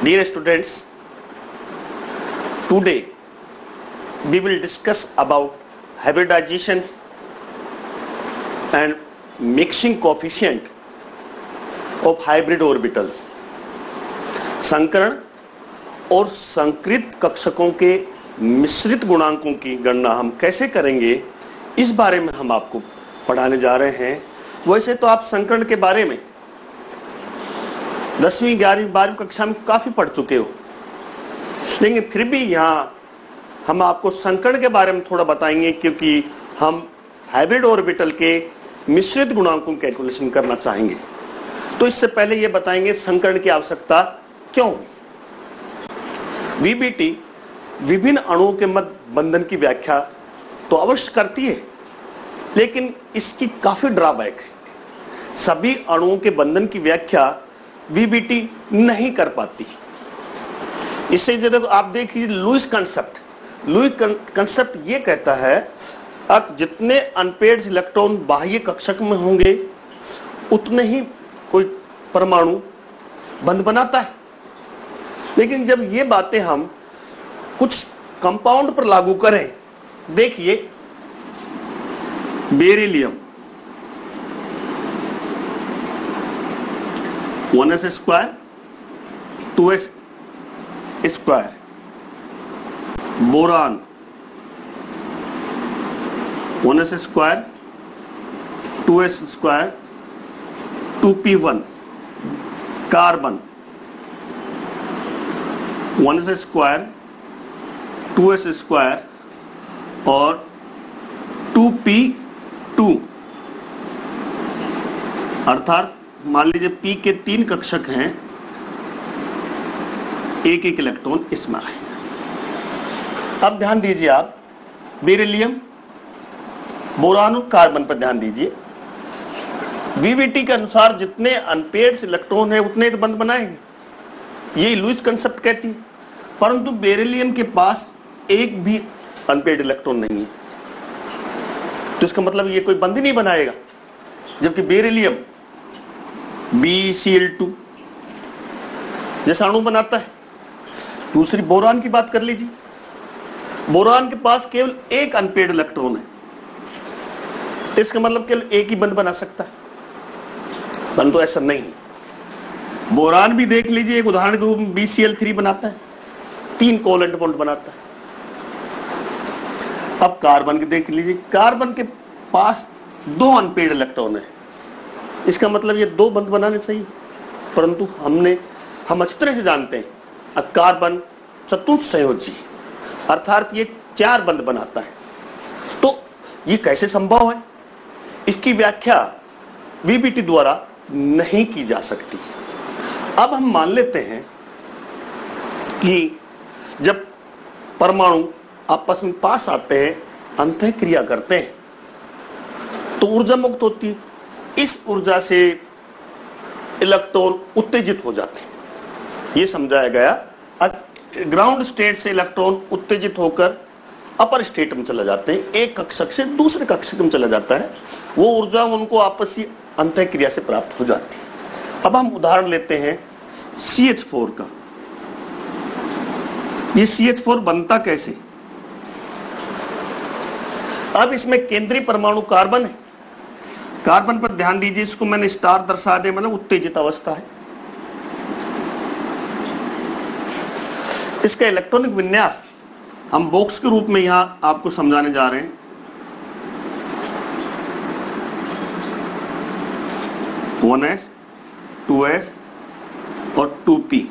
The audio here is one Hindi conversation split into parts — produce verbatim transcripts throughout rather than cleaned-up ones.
Dear students, today we will discuss about hybridizations and mixing coefficient of hybrid orbitals. संकरण और संकृत कक्षकों के मिश्रित गुणांकों की गणना हम कैसे करेंगे, इस बारे में हम आपको पढ़ाने जा रहे हैं। वैसे तो आप संकरण के बारे में दसवीं ग्यारहवीं बारहवीं कक्षा में काफी पढ़ चुके हो, लेकिन फिर भी यहाँ हम आपको संकरण के बारे में थोड़ा बताएंगे, क्योंकि हम हाइब्रिड ऑर्बिटल के मिश्रित गुणांकों की कैलकुलेशन करना चाहेंगे। तो इससे पहले ये बताएंगे संकरण की आवश्यकता क्यों हुई। वीबीटी विभिन्न अणुओं के मध्य बंधन की व्याख्या तो अवश्य करती है, लेकिन इसकी काफी ड्रॉबैक है। सभी अणुओं के बंधन की व्याख्या वीबीटी नहीं कर पाती। इससे जब आप देखिए लुईस कंसेप्ट, लुईस कंसेप्ट ये कहता है अब जितने अनपेयर्ड इलेक्ट्रॉन बाह्य कक्षक में होंगे उतने ही कोई परमाणु बंध बनाता है। लेकिन जब ये बातें हम कुछ कंपाउंड पर लागू करें, देखिए beryllium one S square two S square, boron one S square two S square two P one, carbon one S square two S square और टू पी टू, अर्थात मान लीजिए पी के तीन कक्षक हैं, एक एक इलेक्ट्रॉन इसमें आएगा। अब ध्यान दीजिए आप बेरिलियम, बोरान और कार्बन पर ध्यान दीजिए। वीबीटी के अनुसार जितने अनपेयर्ड इलेक्ट्रॉन है उतने तो बंध बनाएंगे, ये लुईस कंसेप्ट कहती है। परंतु बेरिलियम के पास एक भी अनपेयर्ड इलेक्ट्रॉन नहीं है, तो इसका मतलब ये कोई बंध ही नहीं बनाएगा। जबकि beryllium B C L two जैसा अणु बनाता है। दूसरी बोरान की बात कर लीजिए, बोरान के पास केवल एक अनपेयर्ड इलेक्ट्रॉन है, इसका मतलब केवल एक ही बंध बना सकता है, परंतु तो ऐसा नहीं है। बोरान भी देख लीजिए, एक उदाहरण के रूप में बी सी एल थ्री बनाता है, तीन कोवेलेंट बॉन्ड बनाता है। अब कार्बन के देख लीजिए, कार्बन के पास दो अनपेयर्ड इलेक्ट्रॉन है, इसका मतलब ये दो बंध बनाने चाहिए, परंतु हमने हम अच्छी तरह से जानते हैं कार्बन चतुर्थ संयोजी, अर्थात ये चार बंध बनाता है। तो ये कैसे संभव है, इसकी व्याख्या वीबीटी द्वारा नहीं की जा सकती। अब हम मान लेते हैं कि जब परमाणु आपस में पास आते हैं, अंतःक्रिया करते हैं, तो ऊर्जा मुक्त होती है। इस ऊर्जा से इलेक्ट्रॉन उत्तेजित हो जाते हैं, ये समझाया गया। ग्राउंड स्टेट से इलेक्ट्रॉन उत्तेजित होकर अपर स्टेट में चला जाते हैं, एक कक्षक से दूसरे कक्षक में चला जाता है, वो ऊर्जा उनको आपसी अंतःक्रिया से प्राप्त हो जाती है। अब हम उदाहरण लेते हैं सी एच फोर का। ये सी एच फोर बनता कैसे? अब इसमें केंद्रीय परमाणु कार्बन है, कार्बन पर ध्यान दीजिए, इसको मैंने स्टार दर्शा दे, मतलब उत्तेजित अवस्था है। इसका इलेक्ट्रॉनिक विन्यास हम बॉक्स के रूप में यहां आपको समझाने जा रहे हैं। वन एस, टू एस और टू पी,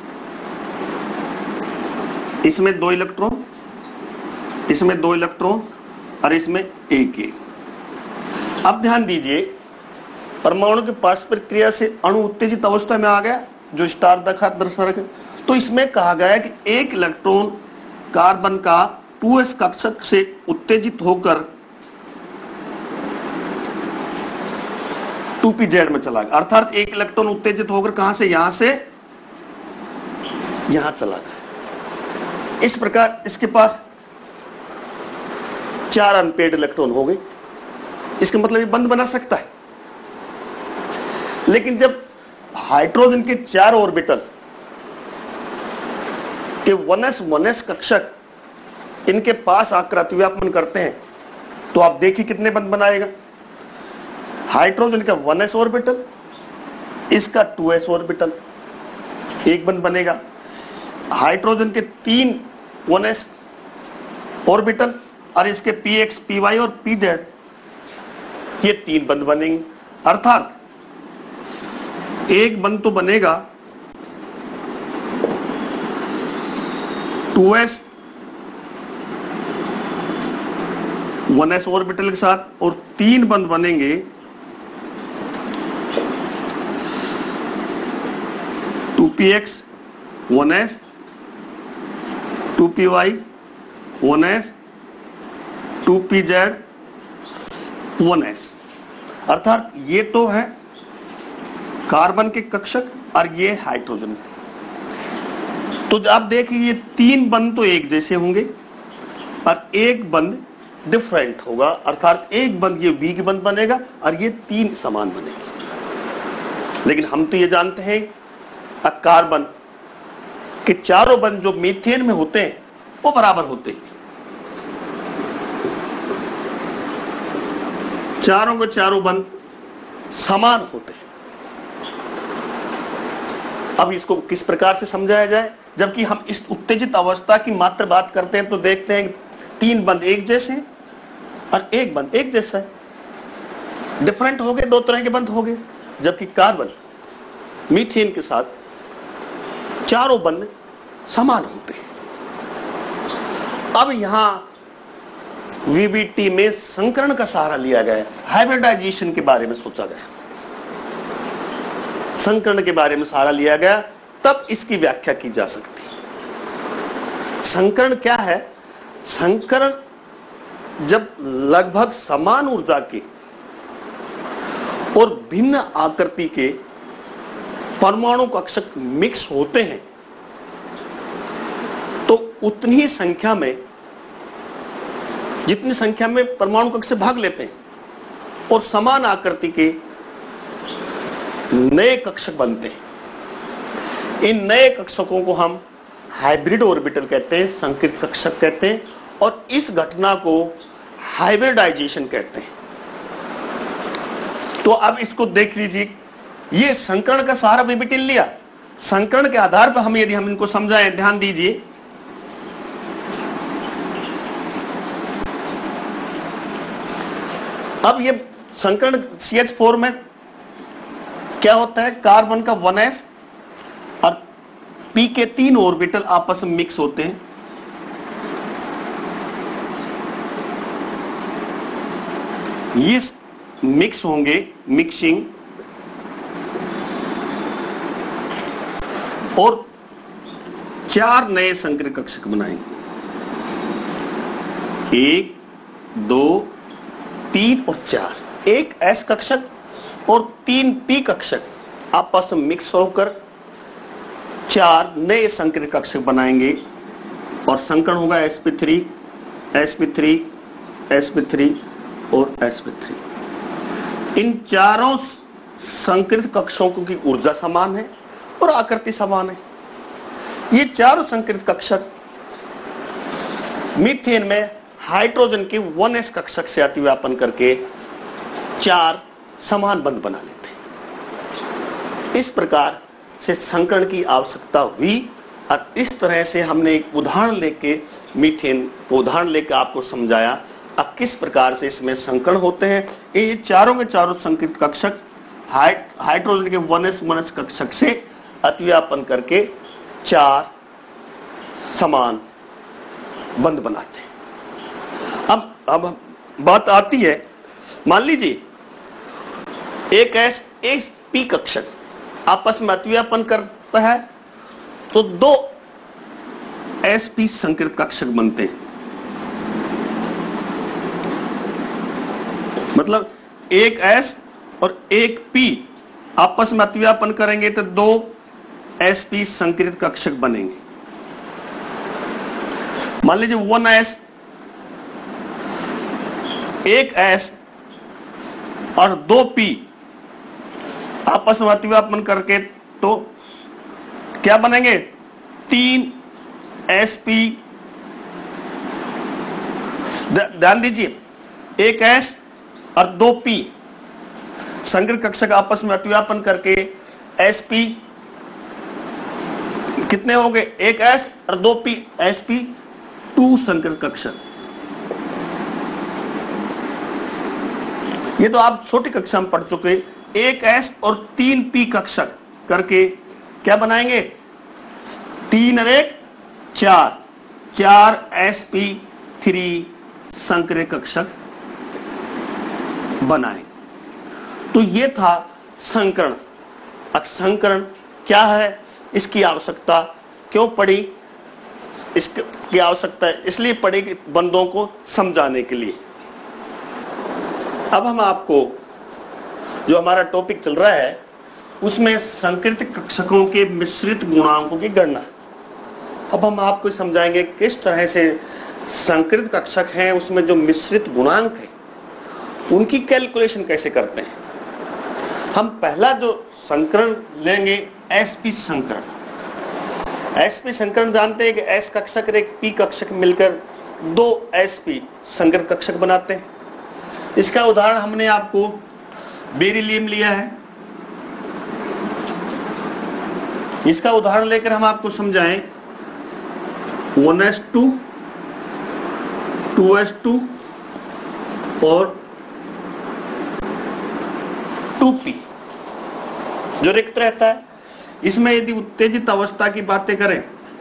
इसमें दो इलेक्ट्रॉन, इसमें दो इलेक्ट्रॉन और इसमें एक एक। अब ध्यान दीजिए, परमाणु के पारस्परिक क्रिया से अणु उत्तेजित अवस्था में आ गया, जो स्टार दर्शा दर्शा रखे। तो इसमें कहा गया है कि एक इलेक्ट्रॉन कार्बन का टू एस कक्षक से उत्तेजित होकर टू पी जेड में चला गया, अर्थात एक इलेक्ट्रॉन उत्तेजित होकर कहां से, यहां से यहां चला गया। इस प्रकार इसके पास चार अनपेयर्ड इलेक्ट्रॉन हो गए, इसका मतलब ये बंध बना सकता है। लेकिन जब हाइड्रोजन के चार ऑर्बिटल कि वन एस वन एस कक्षक इनके पास आकर अतिव्यापन करते हैं तो आप देखिए कितने बंध बनाएगा। हाइड्रोजन का वन एस ऑर्बिटल, इसका टू एस ऑर्बिटल, एक बंध बनेगा। हाइड्रोजन के तीन वन एस ऑर्बिटल और इसके पी एक्स, पी वाई और पी जेड, ये तीन बंध बनेंगे। अर्थात एक बंध तो बनेगा two S one S orbital के साथ और तीन बंध बनेंगे two P X one S, two P Y one S, two P Z one S. अर्थात ये तो है कार्बन के कक्षक और ये हाइड्रोजन। तो आप देखिए ये तीन बंध तो एक जैसे होंगे और एक बंध डिफरेंट होगा। अर्थात एक बंध ये बी की बंध बनेगा और ये तीन समान बनेगी। लेकिन हम तो ये जानते हैं कार्बन के चारों बंध जो मीथेन में होते हैं वो बराबर होते हैं, चारों के चारों बंध समान होते हैं। अब इसको किस प्रकार से समझाया जाए? जबकि हम इस उत्तेजित अवस्था की मात्र बात करते हैं तो देखते हैं तीन बंध एक जैसे हैं और एक बंध एक जैसा है। डिफरेंट हो गए, दो तरह के बंध हो गए। जबकि कार्बन मीथेन के साथ चारों बंध समान होते हैं। अब यहां वीबीटी में संकरण का सहारा लिया गया, हाइब्रिडाइजेशन के बारे में सोचा गया, संकरण के बारे में सहारा लिया गया, तब इसकी व्याख्या की जा सकती है। संकरण क्या है? संकरण जब लगभग समान ऊर्जा के और भिन्न आकृति के परमाणु कक्षक मिक्स होते हैं तो उतनी ही संख्या में, जितनी संख्या में परमाणु कक्षक भाग लेते हैं और समान आकृति के नए कक्षक बनते हैं। इन नए कक्षकों को हम हाइब्रिड ऑर्बिटल कहते हैं, संकृत कक्षक कहते हैं और इस घटना को हाइब्रिडाइजेशन कहते हैं। तो अब इसको देख लीजिए, ये संकरण का सहारा वीबीटी लिया। संकरण के आधार पर हम यदि हम इनको समझाएं, ध्यान दीजिए, अब ये संकरण सी एच फोर में क्या होता है? कार्बन का वन एस और पी के तीन ऑर्बिटल आपस में मिक्स होते हैं। ये मिक्स होंगे, मिक्सिंग, और चार नए संकरित कक्षक बनाएंगे। एक, दो, तीन और चार। एक एस कक्षक और तीन पी कक्षक आपस में मिक्स होकर चार नए संकरित कक्षक बनाएंगे और संकरण होगा S P three, S P three, S P three और एस पी थ्री। इन चारों संकरित कक्षकों की ऊर्जा समान है और आकृति समान है। ये चारों संकरित कक्षक मीथेन में हाइड्रोजन के वन एस कक्षक से अतिव्यापन करके चार समान बंध बना लेते हैं। इस प्रकार से संकरण की आवश्यकता हुई और इस तरह से हमने एक उदाहरण लेके मीथेन को उदाहरण लेकर आपको समझाया अब किस प्रकार से इसमें संकरण होते हैं। ये चारों के चारों संकरित कक्षक हाइड्रोजन के वन एस वन एस कक्षक से अतिव्यापन करके चार समान बंध बनाते हैं। अब अब बात आती है, मान लीजिए एक एस एक पी कक्षक आपस में अतिव्यापन करता है तो दो एस पी संकरित कक्षक बनते हैं। मतलब एक एस और एक पी आपस में अतिव्यापन करेंगे तो दो एस पी संकरित कक्षक बनेंगे। मान लीजिए वन एस, एक एस और दो पी आपस में अतिव्यापन करके तो क्या बनेंगे? तीन एस पी, ध्यान दीजिए, एक एस और दो पी संकर कक्षक आपस में अतिव्यापन करके एस पी कितने हो गए, एक एस और दो पी, एस पी टू संकर कक्षक। ये तो आप छोटी कक्षा में पढ़ चुके। एक एस और तीन पी कक्षक करके क्या बनाएंगे, तीन और एक चार, चार एस पी थ्री संकर कक्षक बनाएंगे। तो ये था संकरण। अब संकरण क्या है, इसकी आवश्यकता क्यों पड़ी, इसकी आवश्यकता इसलिए पड़ी कि बंदों को समझाने के लिए। अब हम आपको जो हमारा टॉपिक चल रहा है उसमें संकृत कक्षकों के मिश्रित गुणांकों की गणना। अब हम आपको समझाएंगे किस तरह से संकृत कक्षक हैं उसमें जो मिश्रित गुणांक है उनकी कैलकुलेशन कैसे करते हैं। हम पहला जो संकरण लेंगे एसपी संकरण। एसपी संकरण जानते हैं कि एस कक्षक और एक पी कक्षक मिलकर दो एसपी संकृत कक्षक बनाते हैं। इसका उदाहरण हमने आपको बेरिलियम लिया है। इसका उदाहरण लेकर हम आपको समझाएं one S two, two S two और टू पी जो रिक्त रहता है। इसमें यदि उत्तेजित अवस्था की बातें करें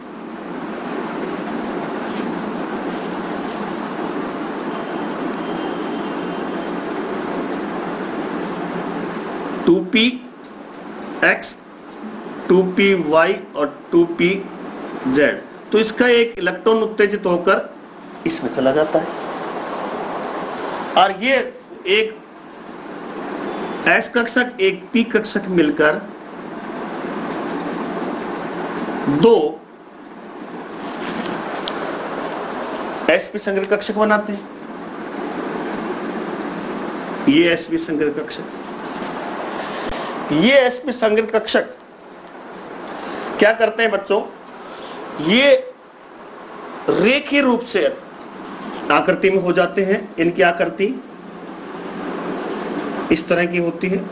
two P X, two P Y और टू पी जेड, तो इसका एक इलेक्ट्रॉन उत्तेजित होकर इसमें चला जाता है। और ये एक एस कक्षक एक पी कक्षक मिलकर दो एसपी संकर कक्षक बनाते हैं। ये एसपी संकर कक्षक, ये एसपी संकर कक्षक क्या करते हैं बच्चों, ये रेखीय रूप से आकृति में हो जाते हैं। इनकी आकृति इस तरह की होती है।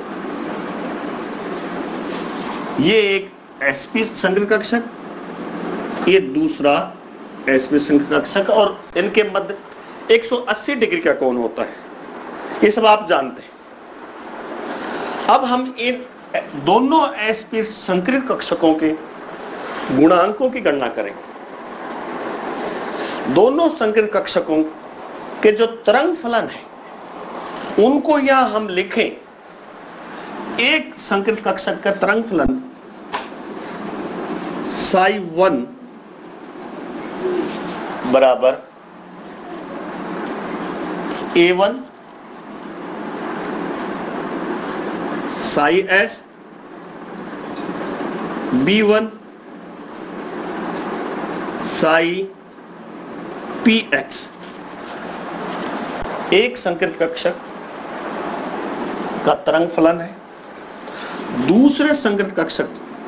ये एक एसपी संकर कक्षक, ये दूसरा एसपी संकर कक्षक, और इनके मध्य एक सौ अस्सी डिग्री का कोण होता है। ये सब आप जानते हैं। अब हम इन दोनों एसपी संकृत कक्षकों के गुणांकों की गणना करेंगे। दोनों संकृत कक्षकों के जो तरंग फलन है उनको यहां हम लिखें। एक संकृत कक्षक का तरंग फलन साई वन बराबर ए one psi S B one psi P X. एक संकृत कक्षक का तरंग फलन है। दूसरे संकृत कक्षक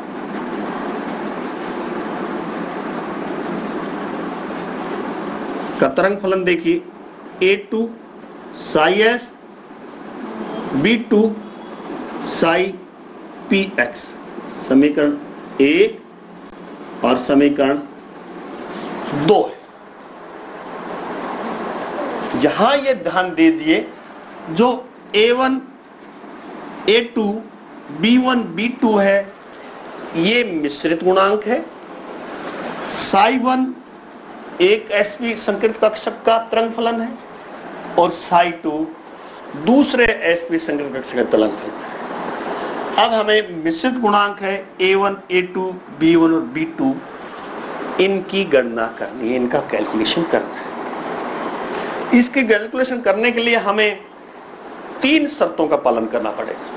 का तरंग फलन देखिए, A two psi S B two psi P X. समीकरण एक और समीकरण दो है। यहां ये ध्यान दीजिए, जो A one A two B one B two है ये मिश्रित गुणांक है। साई वन एक एसपी संकृत कक्षक का तरंग फलन है और साई टू दूसरे एसपी संकृत कक्षक का तरंग फलन है। अब हमें मिश्रित गुणांक है A one A two B one और बी टू, इनकी गणना करनी है, इनका कैलकुलेशन करना है। इसकी कैलकुलेशन करने के लिए हमें तीन शर्तों का पालन करना पड़ेगा,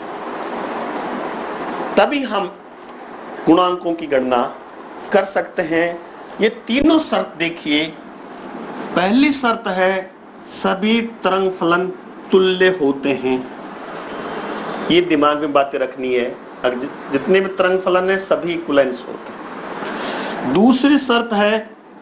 तभी हम गुणांकों की गणना कर सकते हैं। ये तीनों शर्त देखिए। पहली शर्त है सभी तरंग फलन तुल्य होते हैं। ये दिमाग में बातें रखनी है, जितने भी तरंग फलन है सभी इक्विवेलेंस होते हैं। दूसरी शर्त है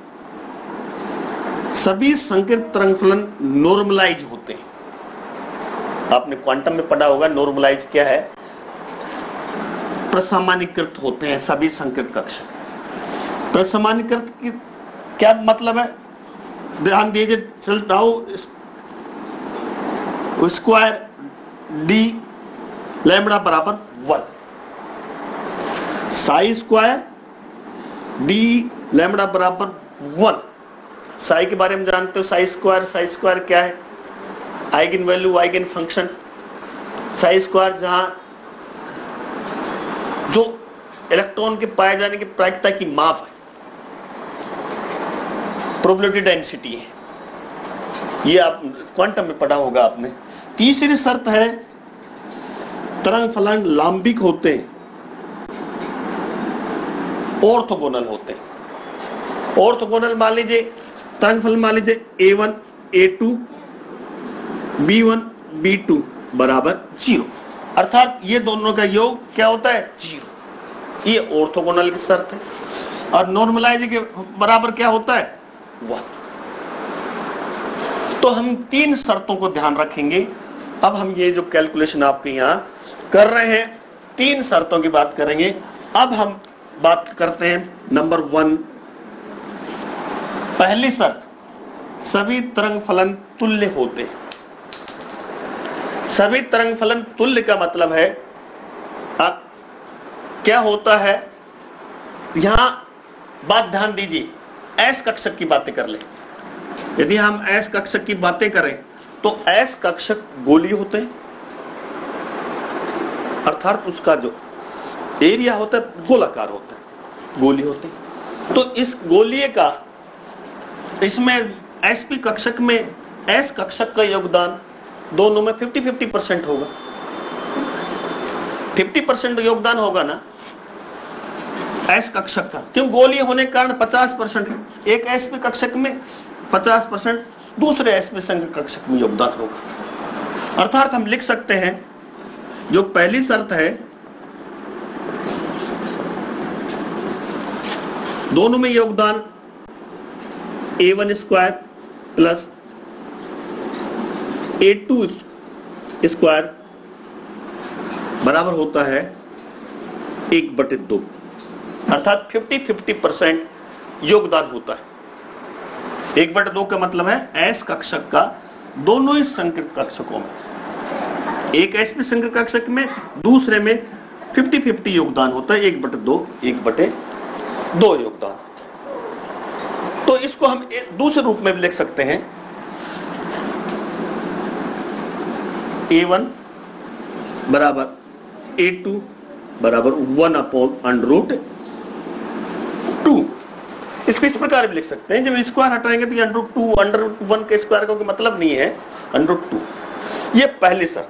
सभी संकीर्ण तरंग फलन नॉर्मलाइज होते हैं। आपने क्वांटम में पढ़ा होगा नॉर्मलाइज क्या है, प्रसामान्यीकृत होते हैं सभी संकीर्ण कक्षक। प्रसामान्यीकृत की क्या मतलब है, ध्यान दीजिए, चल टाउ स्क्वायर डी लैम्बडा बराबर one, psi square D lambda बराबर वन। साई के बारे में जानते हो, साई स्क्वायर, साई स्क्वायर क्या है, eigen value eigen function. Psi square जहां जो इलेक्ट्रॉन के पाए जाने की प्रायिकता की माप है, प्रोबेबिलिटी डेंसिटी है, ये आप क्वांटम में पढ़ा होगा आपने। तीसरी शर्त है तरंग फलन लांबिक होते हैं, ऑर्थोगोनल होते हैं। ऑर्थोगोनल मान लीजिए तरंग फलन मान लीजिए ए वन ए two B one B two बराबर जीरो, अर्थात ये दोनों का योग क्या होता है, जीरो। ये ऑर्थोगोनल की शर्त है। और नॉर्मलाइज के बराबर क्या होता है, वन। तो हम तीन शर्तों को ध्यान रखेंगे। अब हम ये जो कैलकुलेशन आपके यहां कर रहे हैं, तीन शर्तों की बात करेंगे। अब हम बात करते हैं नंबर वन, पहली शर्त, सभी तरंग फलन तुल्य होते हैं। सभी तरंग फलन तुल्य का मतलब है आ, क्या होता है, यहां बात ध्यान दीजिए, एस कक्षक की बातें कर ले। यदि हम एस कक्षक की बातें करें तो एस कक्षक गोलीय होते हैं, अर्थात उसका जो एरिया होता है गोलाकार होता है, गोलीय होते हैं। तो इस गोलीय का, इसमें एसपी कक्षक में एस कक्षक का योगदान दोनों में फिफ्टी फिफ्टी परसेंट होगा। फिफ्टी परसेंट योगदान होगा ना एस कक्षक का, क्यों, गोलीय होने के कारण पचास परसेंट एक एसपी कक्षक में, पचास परसेंट दूसरे एसपी संकीर्ण कक्षक में योगदान होगा। अर्थात हम लिख सकते हैं जो पहली शर्त है, दोनों में योगदान A one square plus A two square बराबर होता है एक बटे दो, अर्थात फिफ्टी फिफ्टी परसेंट योगदान होता है। एक बटे दो का मतलब है एस कक्षक का दोनों ही संकीर्ण कक्षकों में, एक एस में संकीर्ण कक्षक में, दूसरे में फिफ्टी फिफ्टी योगदान होता है, एक बटे दो एक बटे दो योगदान। तो इसको हम दूसरे रूप में भी लिख सकते हैं, ए वन बराबर ए टू बराबर one upon under root two. इसको इस प्रकार भी लिख सकते हैं, जब स्क्वायर हटाएंगे तो under root two, under root one के स्क्वायर का कोई मतलब नहीं है, अंडर रूट टू। ये पहली शर्त।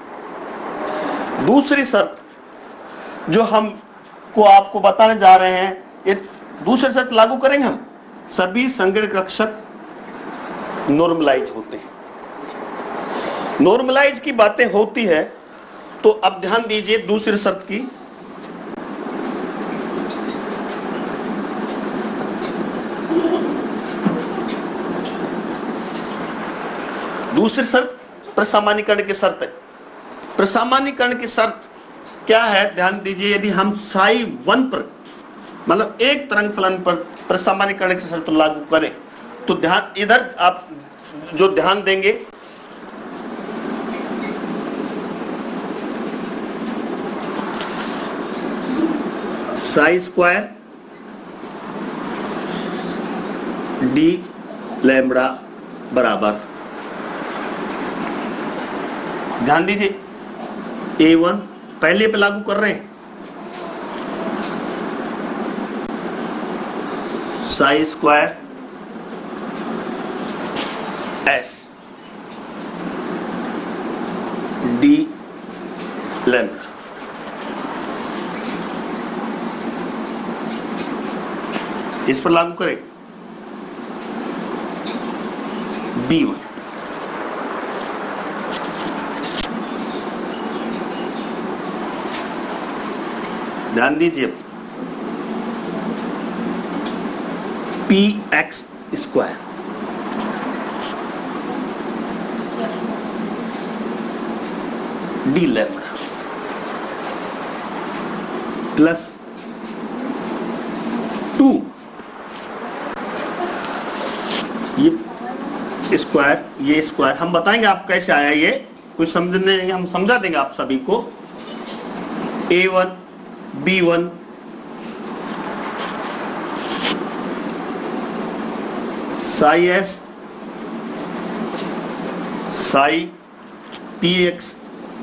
दूसरी शर्त जो हम को आपको बताने जा रहे हैं, ये दूसरी शर्त लागू करेंगे हम, सभी संकीर्ण कक्षक नॉर्मलाइज होते हैं। नॉर्मलाइज की बातें होती है तो अब ध्यान दीजिए दूसरी शर्त की, दूसरी शर्त प्रसामान्यीकरण की शर्त है। प्रसामान्यीकरण की शर्त क्या है, ध्यान दीजिए, यदि हम साई वन पर, मतलब एक तरंग फलन पर प्रसामान्यीकरण की शर्त लागू करें तो ध्यान, इधर आप जो ध्यान देंगे, साई स्क्वायर डी लैम्बडा बराबर, ध्यान दीजिए, ए वन पहले पे लागू कर रहे हैं, psi square S D lambda, इस पर लागू करें बी वन, ध्यान दीजिए, P X square D lambda plus two ये स्क्वायर ये स्क्वायर हम बताएंगे आप कैसे आया, ये कुछ समझने हम समझा देंगे आप सभी को। A one B one psi S psi P X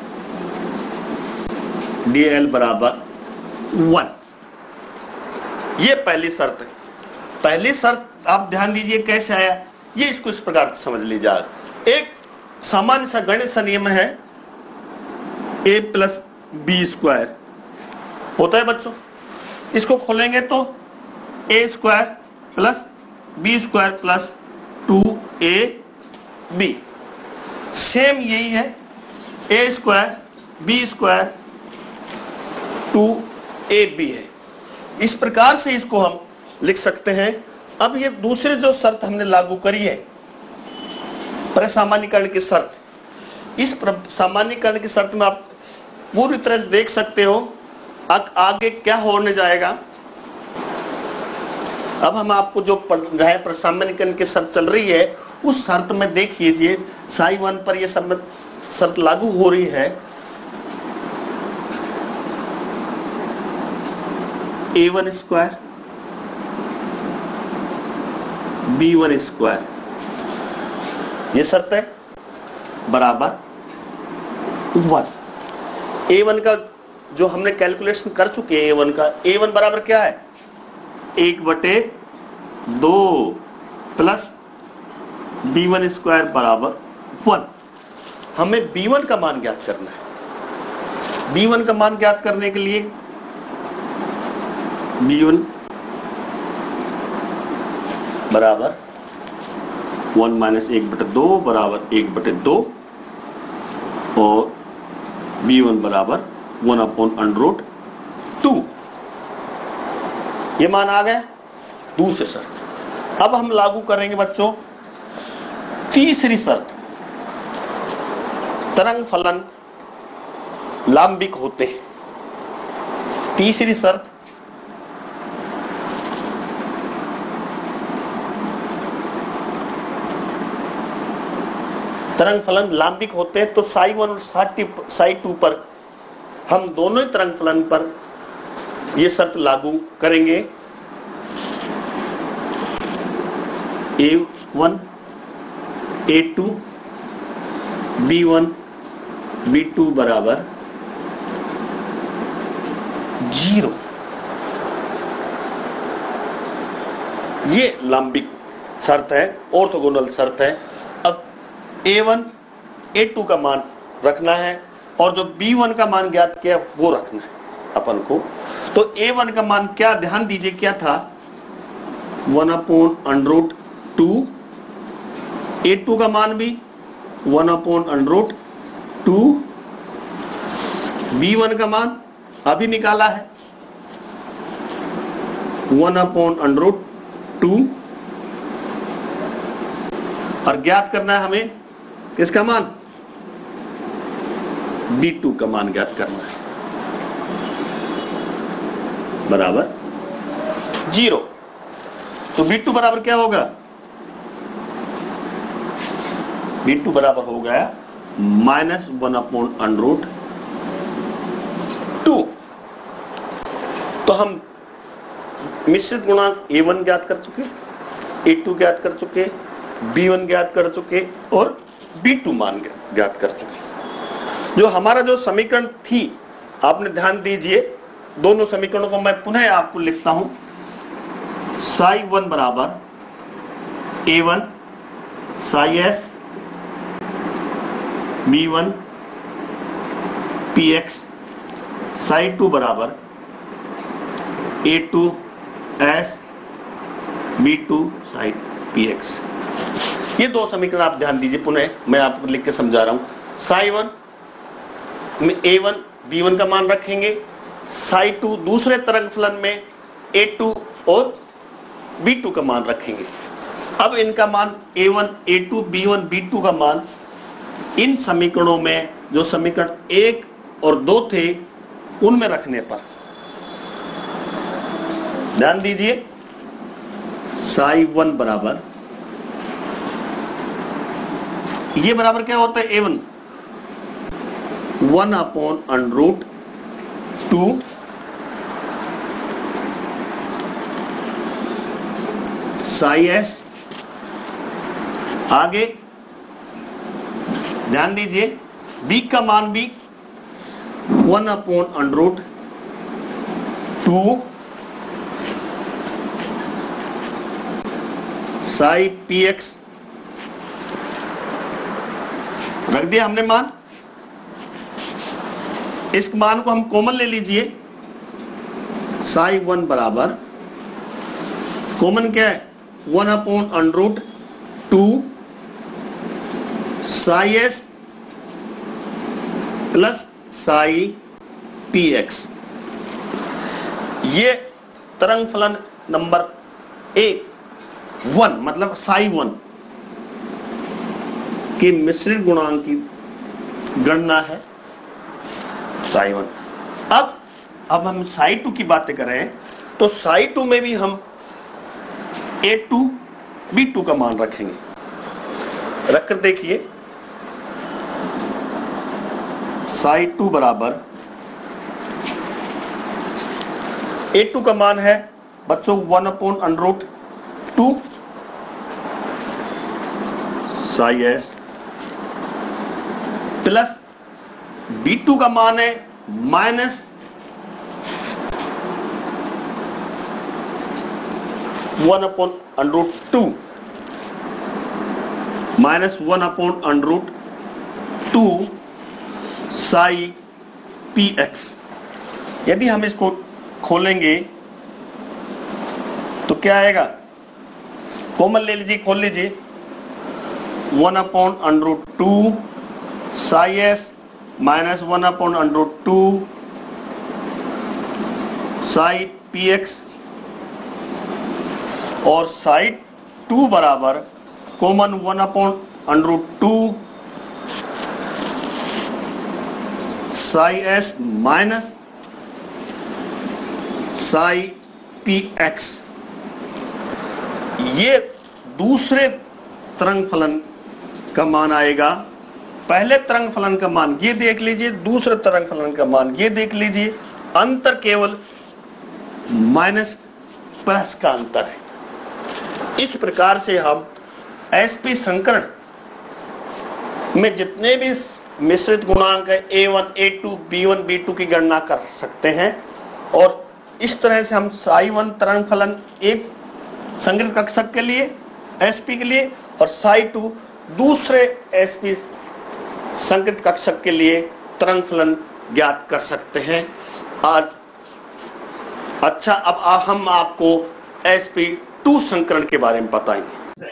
D L बराबर वन। ये पहली शर्त है। पहली शर्त आप ध्यान दीजिए कैसे आया, ये इसको इस प्रकार समझ लीजिए। एक सामान्य सा गणित सा नियम है, ए प्लस बी स्क्वायर होता है बच्चों। इसको खोलेंगे तो A square plus B square plus two A B, same यही है, A square B square two A B है। इस प्रकार से इसको हम लिख सकते हैं। अब ये दूसरे जो शर्त हमने लागू करी है, प्रसामान्यीकरण की शर्त, इस सामान्यीकरण की शर्त में आप पूरी तरह से देख सकते हो आगे क्या होने जाएगा। अब हम आपको जो पढ़ रहे हैं प्रसामान्यीकरण की शर्त चल रही है, उस शर्त में देख लीजिए साई वन पर यह शर्त लागू हो रही है। A one square B one square ये शर्त है बराबर वन। ए वन का जो हमने कैलकुलेशन कर चुके हैं, ए वन का ए वन बराबर क्या है, एक बटे दो प्लस बी वन स्क्वायर बराबर वन। हमें बी वन का मान ज्ञात करना है। बी वन का मान ज्ञात करने के लिए बी वन बराबर वन माइनस एक बटे दो बराबर एक बटे दो और बी वन बराबर one upon under root two. ये मान आ गया दूसरी शर्त। अब हम लागू करेंगे बच्चों तीसरी शर्त, तरंग फलन लांबिक होते हैं। तीसरी शर्त तरंग फलन लांबिक होते हैं, तो साई वन और साई टू पर हम दोनों ही तरंग फलन पर यह शर्त लागू करेंगे। A one A two B one B two बराबर जीरो। ये लांबिक शर्त है, ऑर्थोगोनल शर्त है। अब ए वन ए टू का मान रखना है और जो बी वन का मान ज्ञात किया वो रखना है अपन को। तो ए वन का मान क्या, ध्यान दीजिए क्या था, one upon under root two. A two का मान भी one upon under root two. B one का मान अभी निकाला है one upon under root two और ज्ञात करना है हमें किसका मान, बी टू का मान ज्ञात करना है बराबर जीरो। तो बी टू बराबर क्या होगा, बी टू बराबर हो गया minus one upon under root two. तो हम मिश्रित गुणांक ए वन ज्ञात कर चुके, ए टू ज्ञात कर चुके, बी वन ज्ञात कर चुके और बी टू मान ज्ञात कर चुके। जो हमारा जो समीकरण थी, आपने ध्यान दीजिए, दोनों समीकरणों को मैं पुनः आपको लिखता हूं। साई वन बराबर ए one psi S B one P x, psi two बराबर ए two S B two psi P x. ये दो समीकरण आप ध्यान दीजिए, पुनः मैं आपको लिख के समझा रहा हूं। साई वन में ए वन बी वन का मान रखेंगे, साई टू दूसरे तरंग फलन में ए टू और बी टू का मान रखेंगे। अब इनका मान A one, A two, B one, B two का मान इन समीकरणों में जो समीकरण एक और दो थे उनमें रखने पर, ध्यान दीजिए, साई वन बराबर, ये बराबर क्या होता है, A one one upon under root two psi S. आगे ध्यान दीजिए, बी का मान भी one upon under root two psi P X रख दिया हमने मान। इस मान को हम कॉमन ले लीजिए, साई वन बराबर कॉमन क्या है, one upon under root two psi S plus psi P x. ये तरंग फलन नंबर एक वन मतलब साई वन के मिश्रित गुणांक की गणना है, साई वन। अब अब हम साई टू की बातें करें तो साई टू में भी हम ए टू बी टू का मान रखेंगे। रखकर देखिए, साई टू बराबर ए टू का मान है बच्चों one upon under root two psi S plus B two का मान है minus one upon under root two minus one upon under root two psi P X. यदि हम इसको खोलेंगे तो क्या आएगा, कॉमन ले लीजिए, खोल लीजिए, one upon under root two psi S minus one upon under root two psi P X और साई टू बराबर common one upon under root two psi S minus psi P x. ये दूसरे तरंग फलन का मान आएगा। पहले तरंग फलन का मान ये देख लीजिए, दूसरे तरंग फलन का मान ये देख लीजिए, अंतर केवल माइनस प्लस का अंतर है। इस प्रकार से हम एसपी संकरण में जितने भी मिश्रित गुणांक है A one, A two, B one, B two की गणना कर सकते हैं और इस तरह से हम साई वन तरंग फलन एक संग्रहित कक्षक के लिए एसपी के लिए और साई टू दूसरे एसपी संग्रहित कक्षक के लिए तरंग फलन ज्ञात कर सकते हैं। आज अच्छा, अब आ, हम आपको एसपी टू संकरण के बारे में बताएंगे।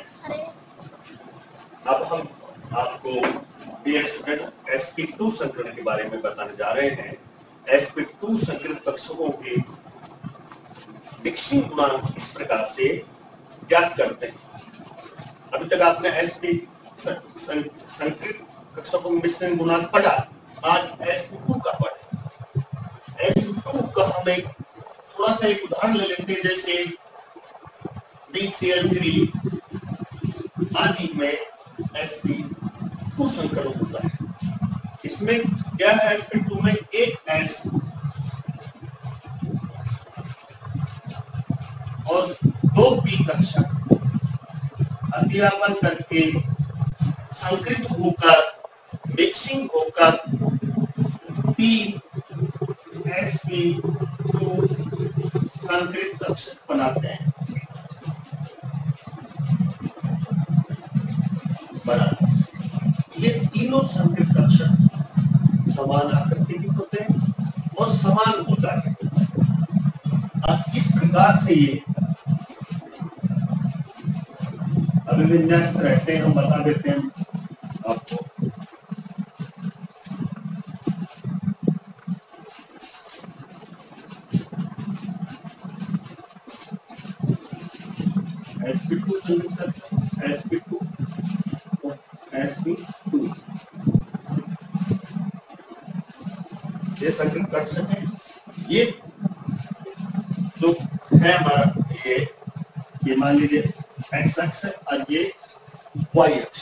अब हम आपको डियर स्टूडेंट एसपी टू संकरण के बारे में बताने जा रहे हैं। एसपी टू संकरित कक्षकों के मिक्सिंग गुणांक इस प्रकार से ज्ञात करते हैं। अभी तक आपने एसपी संकरित कक्षकों में मिश्रण गुणांक पढ़ा, आज एसपी टू का पढ़े। एसपी टू का हम एक थोड़ा सा एक उदाहरण ले लेते हैं, जैसे बी सी एल थ्री आदि में एसपी टू संकरण होता है। इसमें क्या है, एसपी टू में एक एस और दो पी कक्षक अतिव्यापन करके संकृत होकर मिक्सिंग होकर पी एस पी टू संकृत कक्षक बनाते हैं। बराबर ये तीनों संकृत कक्षक समान आकृति के होते हैं और समान ऊर्जा के होते हैं। अब इस प्रकार से ये अभिविन्यास रहते हैं, हम बता देते हैं आपको। एस पी टू संयुक्त कक्षक, S P two, S P two, ये संयुक्त कक्षक है। ये जो है हमारा ये ये मान लीजिए एक्स अक्ष है और ये वाई अक्ष।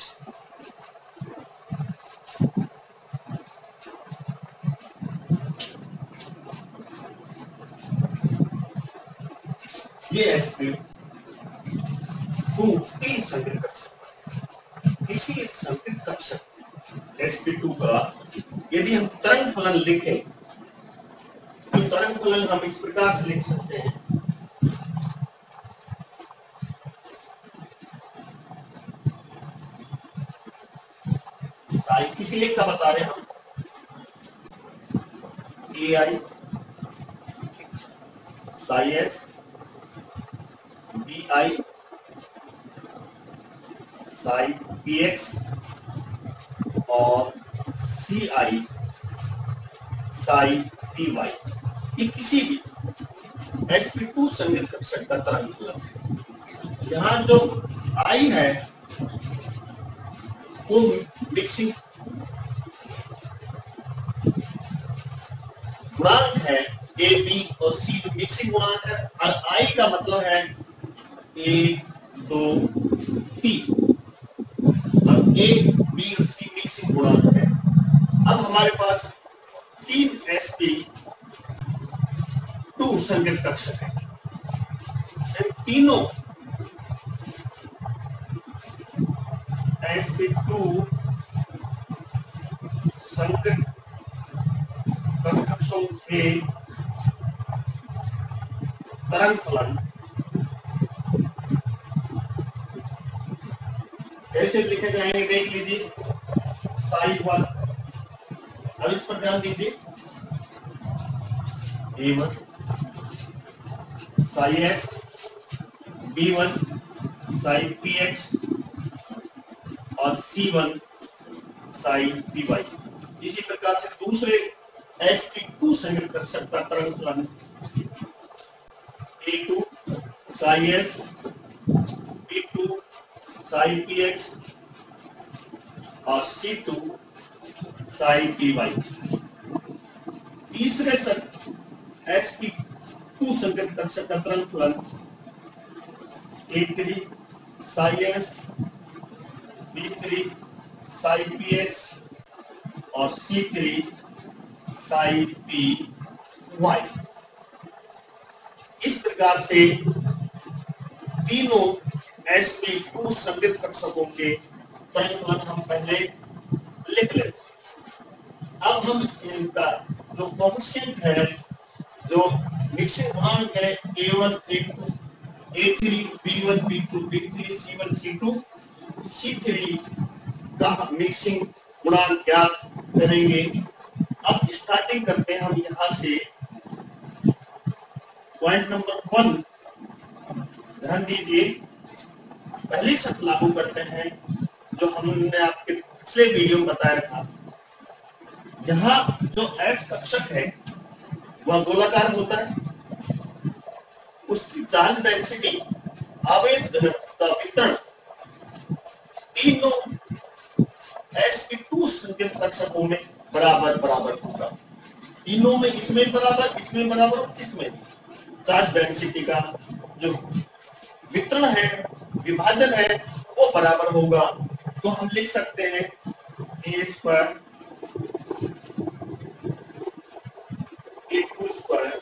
ये एस पी टू तीन संयुक्त कक्षक। इसी संयुक्त कक्षक एस पी टू का यदि हम तरंग फलन लिखें तो तरंग फलन हम इस प्रकार से लिख सकते हैं, साई किसी लेख का बता रहे हम, A I psi X, B I psi P X और सी आई साई पी वाई। ये किसी भी एस पी टू संयुक्त कक्षक का तरंग फलन है। यहाँ जो आई है वो मिक्सिंग गुणांक है, ए बी और सी मिक्सिंग गुणांक है, और आई का मतलब है एक दो तीन, और ए बी और सी मिक्सिंग गुणांक है। अब हमारे पास तीन एस पी टू संयुक्त कक्षक है। इन तीनों एस पी टू संयुक्त कक्षकों के तरंग फलन कैसे लिखे जाएंगे देख लीजिए। साई वन, अब इस पर ध्यान दीजिए, A one psi X, B one psi P X और C one psi P Y. इसी प्रकार से दूसरे एस पी टू संयुक्त कक्षक का तरंग फलन A two psi S, B two psi P X और C two psi P Y. तीसरे एस पी टू संयुक्त कक्षक का तरंग फलन A three psi S, B three psi P X और सी थ्री साई पी वाई। इस प्रकार से तीनों एस पी टू संयुक्त कक्षकों के तरंग फलन हम पहले लिख लेते। अब हम इनका जो कोएफिशिएंट है, जो मिक्सिंग गुणांक है, A one A two A three B one B two B three C one C two C three का मिक्सिंग गुणांक ज्ञात करेंगे। अब स्टार्टिंग करते हैं हम यहां से पॉइंट नंबर वन, ध्यान दीजिए, पहली शर्त लागू करते हैं जो हमने आपके पिछले वीडियो में बताया था। यहाँ जो एस कक्षक है वह गोलाकार होता है, उसकी चार्ज डेंसिटी आवेश घनत्व का वितरण तीनों एस पी टू संयुक्त कक्षकों में बराबर बराबर होगा। तीनों में इसमें बराबर, इसमें बराबर, इसमें चार्ज डेंसिटी का जो वितरण है, विभाजन है, वो बराबर होगा। तो हम लिख सकते हैं A square A two square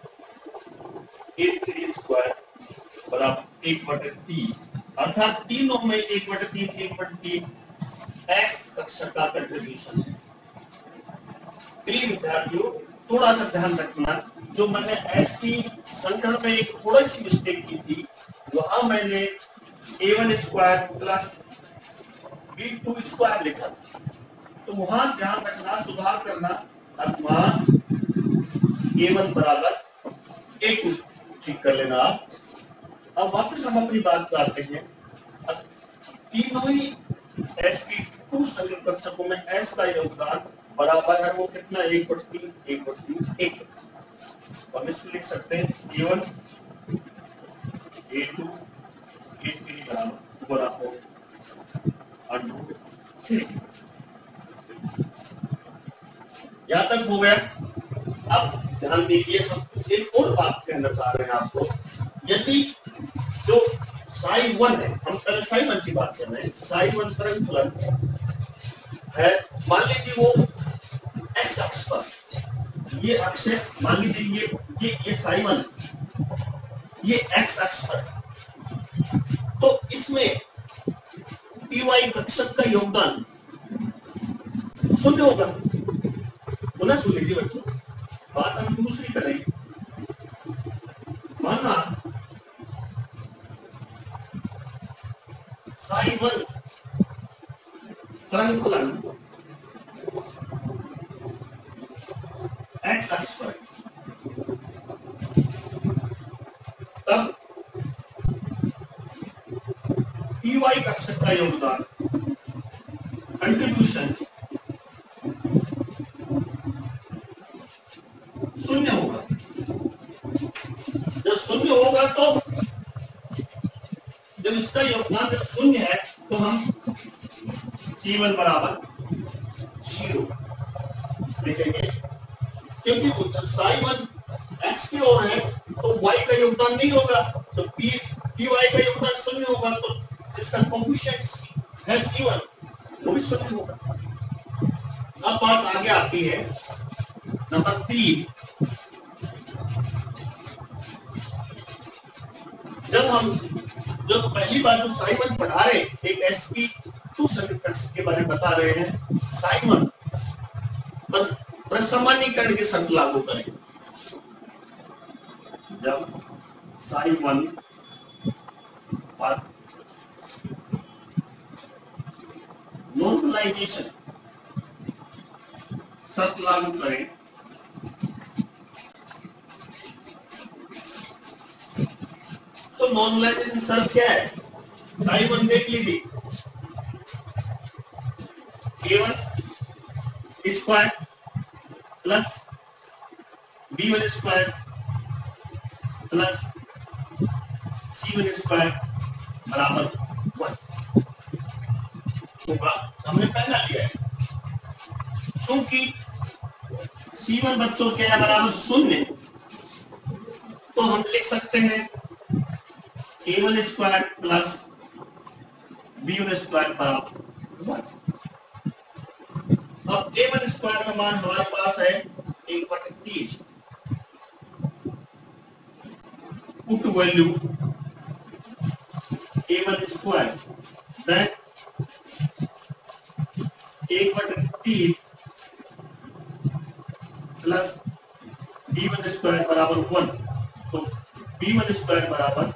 A three square बराबर एक बटे तीन, अर्थात तीनों में एक बटे तीन एक बटे तीन एस कक्षक का कंट्रीब्यूशन है। प्रिय विद्यार्थियों, थोड़ा सा ध्यान रखना, जो मैंने एस पी संकरण में एक थोड़ी सी मिस्टेक की थी, वहां मैंने A one square plus B two square लिखा, तो वहां ध्यान रखना, सुधार करना, अब वहां ए वन बराबर ए टू ठीक कर लेना आप। अब वापस हम अपनी बात करते हैं। अब तीनों ही एस पी टू संयुक्त कक्षकों में एस का योगदान बराबर है, वो कितना, एक बटे तीन एक बटे तीन एक। हम इसको लिख सकते हैं ए वन ए टू ए तक हो गया। अब ध्यान दीजिए, हम एक और बात कहना चाह रहे हैं आपको। यदि जो साई वन है, हम पहले साई वन की बात कर रहे हैं, साई वन तरंग फलन है, मान लीजिए वो एक्स अक्ष पर, ये अक्ष है, मान लीजिए ये ये ये साई वन, ये एक्स अक्ष पर, तो इसमें पी वाई कक्षक का योगदान शून्य होगा। पुनः सुन लीजिए बच्चों, बात हम दूसरी करें। मानना साई वन तरंग फलन एक्स अक्ष पर, तब पी वाई कक्षक का योगदान कंट्रीब्यूशन शून्य होगा। जब शून्य होगा तो जब इसका योगदान जब शून्य है तो हम सी वन बराबर जीरो लिखेंगे, क्योंकि साई वन एक्स की ओर है तो वाई का योगदान नहीं होगा, तो पी पी वाई का योगदान शून्य होगा, तो जिसका कोफिशिएंट है सी वन वो भी शून्य होगा। अब बात आगे आती है नंबर तीन। जब हम जो पहली बार जो साई वन पढ़ा रहे, एक एसपी टू समीकरण के बारे में बता रहे हैं, साई वन पर प्रसामान्यीकरण की शर्त लागू करें। जब साई वन पर नॉर्मलाइजेशन शर्त लागू करें तो नॉर्मलाइजेशन शर्त क्या है? साई वन देख लीजिए, ए one square plus B one square plus सी वन स्क्वायर बराबर वन होगा। हमने पहला लिया है, क्योंकि सी वन बच्चों के है बराबर शून्य, तो हम लिख सकते हैं ए one square plus B one square बराबर वन। अब ए वन स्क्वायर का मान हमारे पास है एक बटे तीन, put value A one square then एक बटे तीन प्लस बी वन स्क्वायर बराबर वन, तो बी वन स्क्वायर बराबर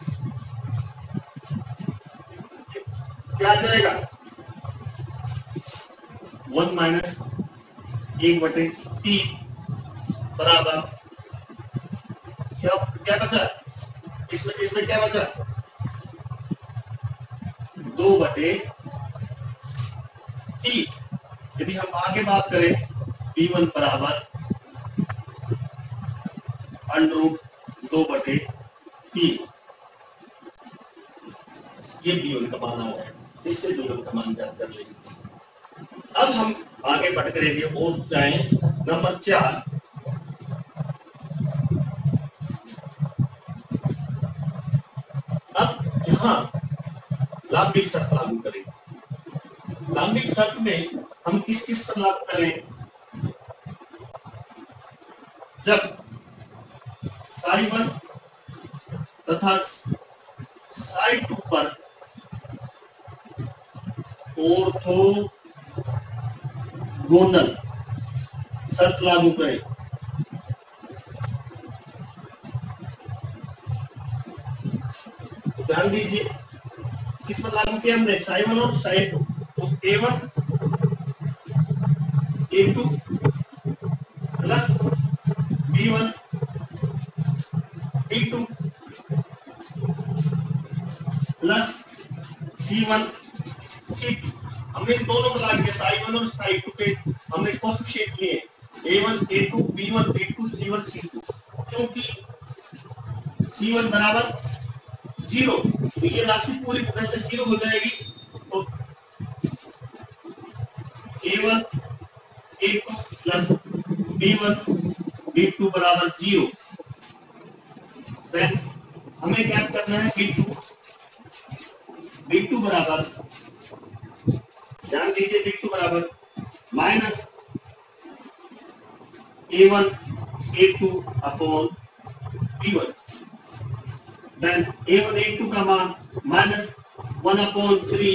क्या आ जाएगा? वन माइनस एक बटे तीन बराबर क्या क्या बचा? इसमें इसमें क्या बचा? दो बटे तीन। यदि हम आगे बात करें, बी वन बराबर अंडर रूट दो बटे तीन, ये बी वन का मान आ गया। इससे बी वन का मान ज्ञात कर लेंगे। अब हम आगे बढ़ करेंगे और जाएं नंबर चार। अब यहां लांबिक शर्त लागू करेंगे। लांबिक शर्त में हम किस किस पर लागू करें? जब साई वन तथा साई टू पर ऑर्थोगोनल शर्त लागू करें। ध्यान दीजिए, किस पर लागू किया हमने? साई वन और साई टू। तो a one A two plus B one B two plus C one C two. हमने इन दोनों को लागू किया, साई वन और साई टू पे हमने कोएफिशिएंट लिए a one A two B one B two c one C two. क्योंकि सी वन बराबर जीरो, तो ये राशि पूरी तरह से जीरो हो जाएगी। तो a one A two plus B one B two बराबर जीरो। देन हमें क्या करना है, बी टू बी टू बराबर, ध्यान दीजिए, बी टू बराबर minus A one A two upon B one. Then a one A two का मान minus one upon three,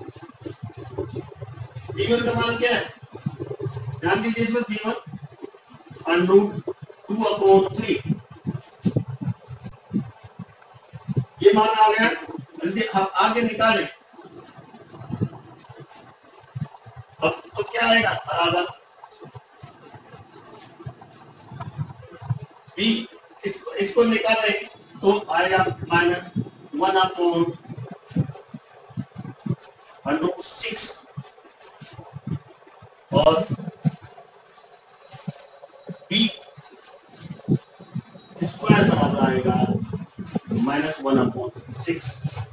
B one का मान क्या है, ध्यान दीजिए इसमें, b one under root two upon three, ये मान आ गया। हम आगे निकालें, अब तो क्या आएगा, बराबर बी, इसको, इसको निकालें तो आएगा minus one upon under root six और बी स्क्वायर बराबर आएगा माइनस वन अपॉन सिक्स।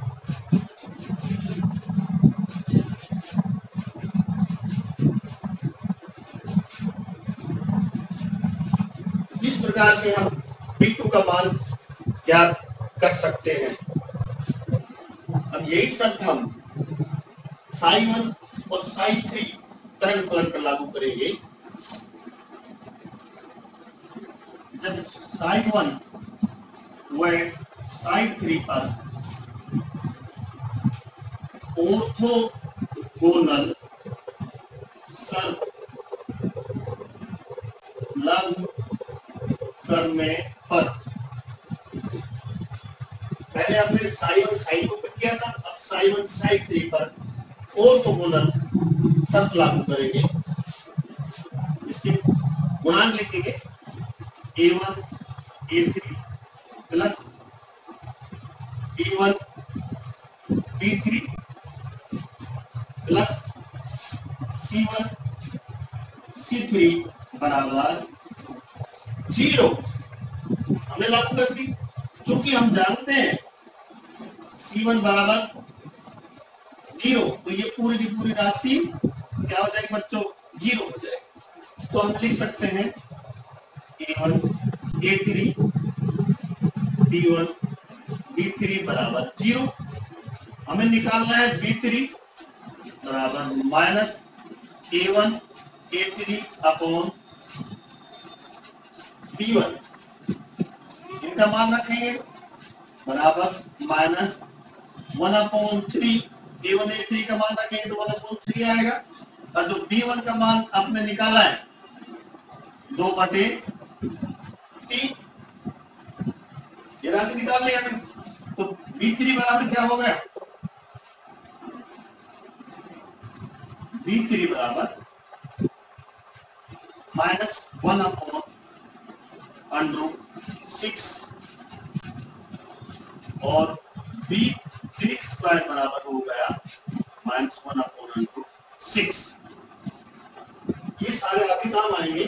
इस प्रकार से हम बी टू का मान ज्ञात कर सकते हैं। अब यही शर्त हम साई वन और साई थ्री तरंग फलन पर लागू करेंगे। जब साई वन व साई थ्री पर ऑर्थोगोनल शर्त लागू करने पर, पहले हमने साई वन साई टू पर किया था, अब साई वन साई थ्री पर ऑर्थोगोनल शर्त लागू करेंगे। इसके गुणांक लिखेंगे a one a three plus B one b three plus C one c three बराबर जीरो। हमने लागू कर दी, क्योंकि हम जानते हैं सी वन बराबर जीरो, तो ये पूरी की पूरी राशि क्या हो जाएगी बच्चों, जीरो हो जाएगी। तो हम लिख सकते हैं ए one a three B one b three बराबर जीरो। हमें निकालना है बी थ्री बराबर minus A one a three upon B one, इनका मान रखेंगे बराबर minus one upon three, a one a three का मान रखेंगे तो वन अपॉन थ्री आएगा, और जो बी वन का मान आपने निकाला है दो बटे तीन, ये राशि निकाल लिया हमने। तो बी थ्री बराबर क्या हो गया, बी थ्री बराबर minus one upon under root six और बी थ्री स्क्वायर बराबर हो गया minus one upon under root six. ये सारे आगे काम आएंगे।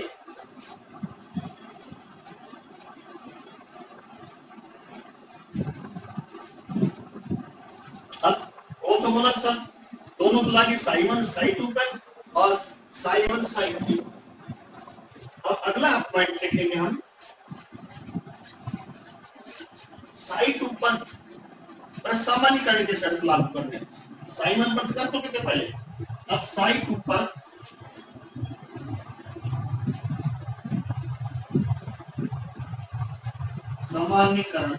अब ऑर्थोगोनल शर्त दोनों को लाके साई वन साई टू पर और साई वन साई थ्री। और अगला पॉइंट लिखेंगे हम साई टू पर सामान्यकरण की शर्त लागू करने। साई वन पर कर चुके थे पहले, अब साई टू पर सामान्यकरण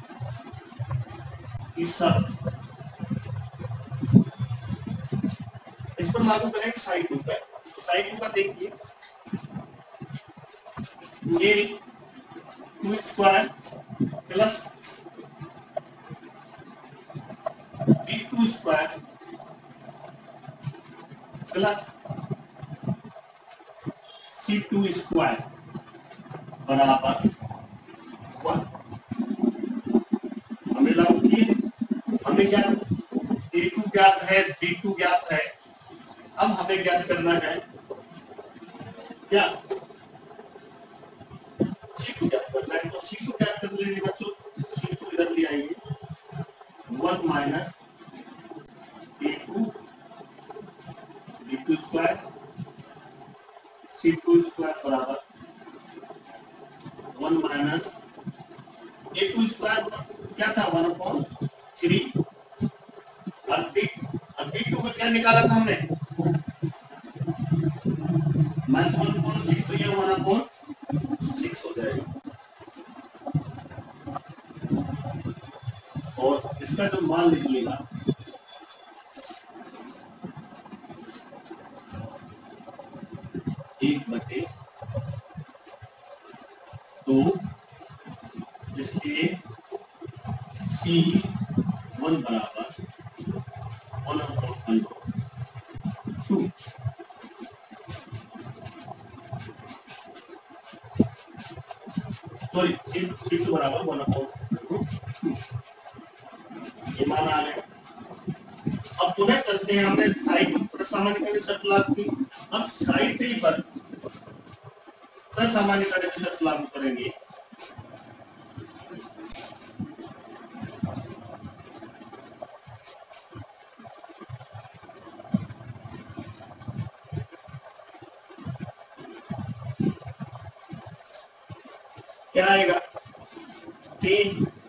की शर्त, इस पर लागू करेंगे साई टू पर। तो साई टू का देखिए, ये two square plus B two square plus c two square बराबर वन। हमें लागू किए, हमें क्या ए टू ज्ञात है, बी टू ज्ञात है। अब हमें ज्ञात करना है क्या, सी टू ज्ञात करना है। तो सी टू ज्ञात कर लेंगे बच्चों, सी टू इधर ले आएंगे, वन माइनस ए टू बी टू स्क्वायर सी टू स्क्वायर बराबर वन माइनस ए टू स्क्वायर क्या था वन अपॉन थ्री, और बी अब बी टू का क्या निकाला था हमने माइनस वन अपॉन सिक्स, तो ये वन अपॉन सिक्स हो जाएगा। और इसका जो मान निकलेगा एक बटे दो, इसलिए सी वन बराबर one upon two, sorry c two बराबर वन अपॉन टू, ये मान आ गया। अब पुनः चलते हैं, हमने साइड पर सामान्यीकरण शर्त लागू की, अब साइड थ्री पर सामान्यीकरण शर्त लागू करेंगे। क्या आएगा तीन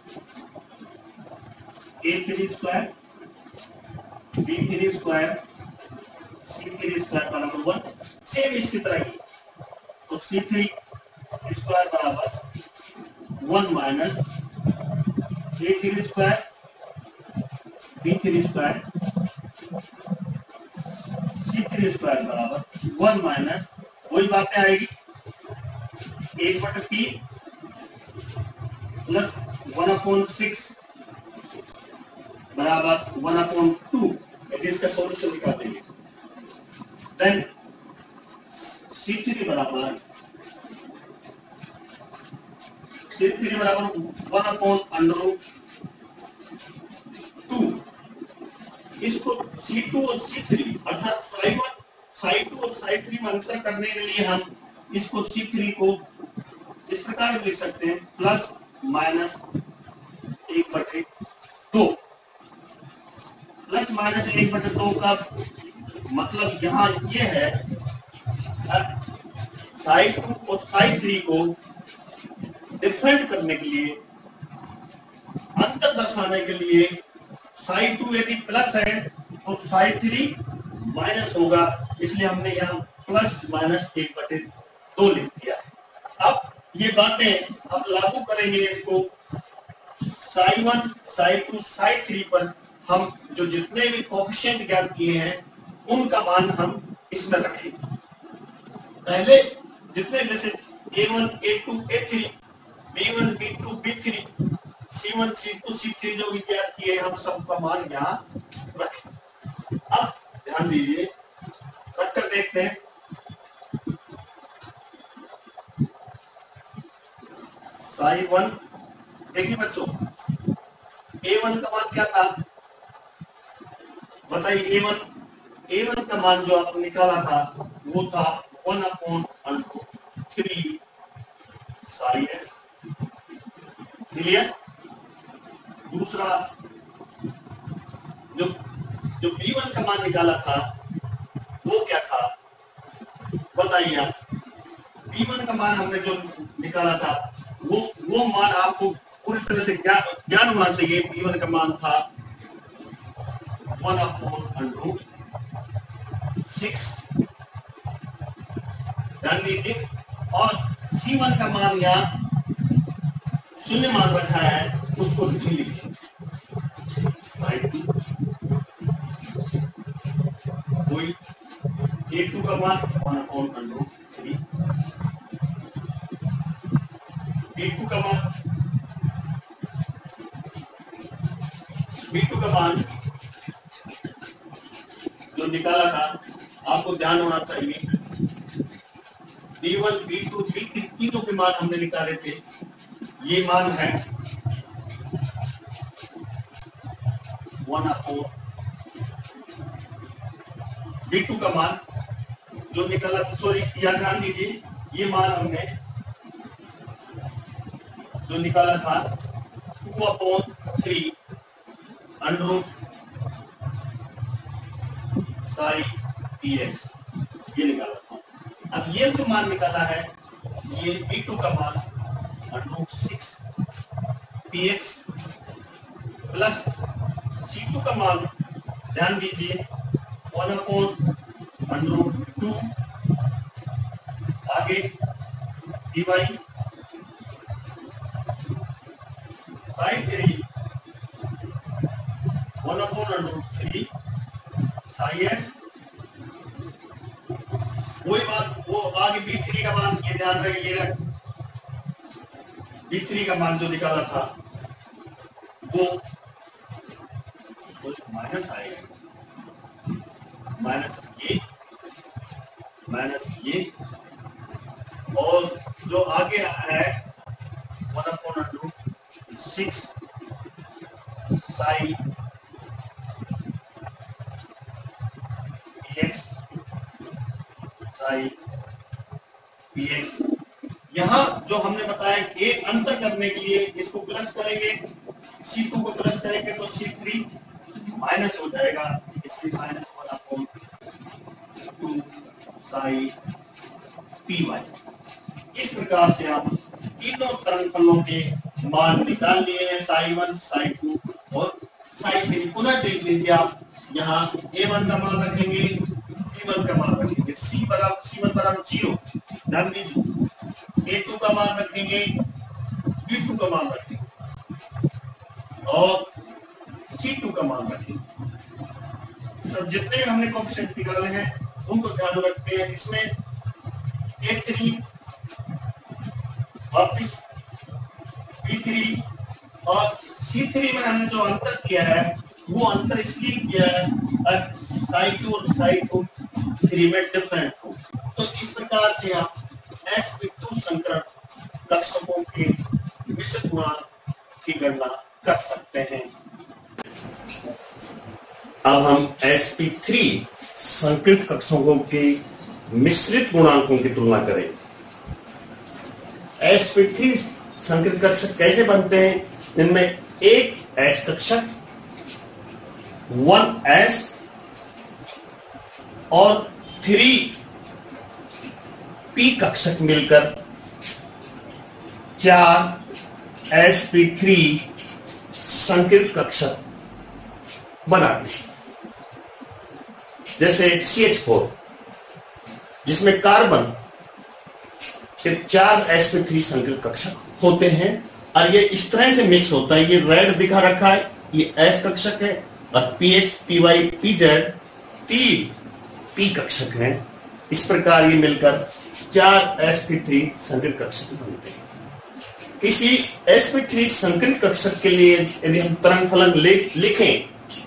a three square b three square c three square बराबर वन, सेम इसकी तरह ही, तो सी थ्री स्क्वायर बराबर वन माइनस ए three square b three square c three square बराबर वन माइनस वही बातें आएगी एक बटे तीन प्लस वन अपॉन सिक्स बराबर वन अपॉन टू, इसका सॉल्यूशन निकाल देंगे। देन सी थ्री बराबर सी थ्री बराबर one upon under root two, इसको सी टू और सी थ्री अर्थात साई वन साई टू और साई थ्री में अंतर करने के लिए हम इसको सी थ्री को इस प्रकार लिख सकते हैं प्लस माइनस एक बटे दो, प्लस माइनस एक बटे दो का मतलब यहां ये है साई टू और साई थ्री को डिफरेंट करने के लिए, अंतर दर्शाने के लिए साई टू यदि प्लस है तो साई थ्री माइनस होगा, इसलिए हमने यहाँ प्लस माइनस एक बटे दो लिख दिया है। अब ये बातें अब लागू करेंगे इसको psi one psi two psi three पर, हम जो जितने भी कोएफिशिएंट ज्ञात किए हैं उनका मान हम इसमें रखेंगे। पहले जितने जैसे a one A two A three B one B two B three C one C two C three जो भी ज्ञात किए हम सबका मान यहाँ रखें। अब ध्यान दीजिए, रखकर देखते हैं। साई वन देखिए बच्चों, ए वन का मान क्या था बताइए, ए वन ए वन का मान जो आपने निकाला था वो था one upon under three psi s, clear. दूसरा जो जो बी वन का मान निकाला था वो क्या था बताइए आप। बी वन का मान हमने जो निकाला था वो वो मान आपको पूरी तरह से ज्ञान होना चाहिए। बी वन का मान था वन अपॉन अंडर सिक्स, ध्यान दीजिए, और सी वन का मान यहाँ शून्य मान रखा है, उसको नहीं लिखिए। कोई ए टू का मान वन अपॉन अंडर थ्री, ए टू का मान बी टू का मान जो निकाला था आपको ध्यान होना चाहिए। B one B two B three तीनों के मान हमने निकाले थे, ये मान है वन अपॉन बी टू का मान जो निकाला, सॉरी या ध्यान दीजिए, ये मान हमने जो निकाला था two upon three under root psi P x, ये निकाला था। अब ये जो मान निकाला है ये बी टू का मान under root six p x plus c two का मान ध्यान दीजिए one upon under root two, आगे d y sine three one upon under root three psi s, वही बात वो आगे बी थ्री का मान ये ध्यान रखिएगा, बी थ्री का मान जो निकाला था वो माइनस आएगा, माइनस ये माइनस ये, और जो आगे है one upon under root six psi P x psi P x. यहां जो हमने बताया एक अंतर करने के लिए इसको प्लस करेंगे, सी टू को प्लस करेंगे तो सी थ्री माइनस हो जाएगा, इसलिए minus one upon two psi P Y. इस प्रकार से हम तीनों तरंग फलनों के मान निकाल लिए हैं, साई वन साई टू और साई थ्री। पुनः देख लीजिए आप, यहाँ ए वन का मान रखेंगे, बी वन का मान रखेंगे, सी बराबर सी वन बराबर जीरो, ध्यान दीजिए, ए टू का मान रखेंगे, बी टू का मान रखेंगे और सी टू का मान रखेंगे। सब जितने भी हमने कोएफिशिएंट निकाले हैं उनको ध्यान में रखते हैं। इसमें ए थ्री वापिस बी थ्री और सी थ्री में हमने जो अंतर किया है वो अंतर इसलिए किया है साई टू और साई टू थ्री में डिफरेंट हो। तो इस प्रकार से आप एस पी टू संकरण कक्षकों के मिश्रित गुणांक की गणना कर सकते हैं। अब हम एस पी थ्री संकृत कक्षकों के मिश्रित गुणांकों की तुलना करें। एस पी थ्री संकृत कक्षक कैसे बनते हैं? इनमें एक एस कक्षक, वन एस और थ्री पी कक्षक मिलकर चार एस पी थ्री संकृत कक्षक बनाते हैं। जैसे सी एच फोर जिसमें कार्बन के चार एस पी थ्री संकृत कक्षक होते हैं और ये इस तरह से मिक्स होता है। ये रेड दिखा रखा है, ये एस कक्षक है और p x P y p z तीन पी कक्षक हैं। इस प्रकार ये मिलकर चार एस पी थ्री संकृत कक्षक बनते हैं। किसी एस पी थ्री संकृत कक्षक के लिए यदि हम तरंग फलन लिखें,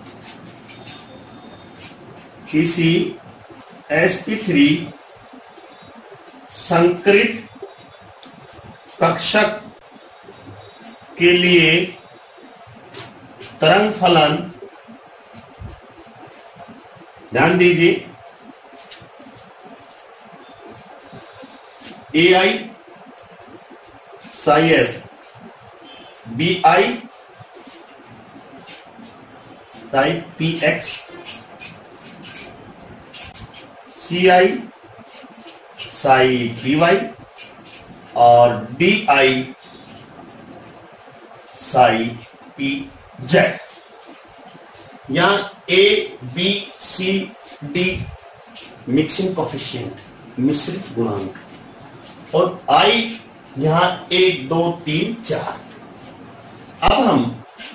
किसी एस पी थ्री संकृत कक्षक के लिए तरंग फलन, ध्यान दीजिए, a I psi S, b I psi P x, c I psi P Y और d i psi P Z. यहां a b c d mixing coefficient मिश्रित गुणांक, और आई यहां एक दो तीन चार। अब हम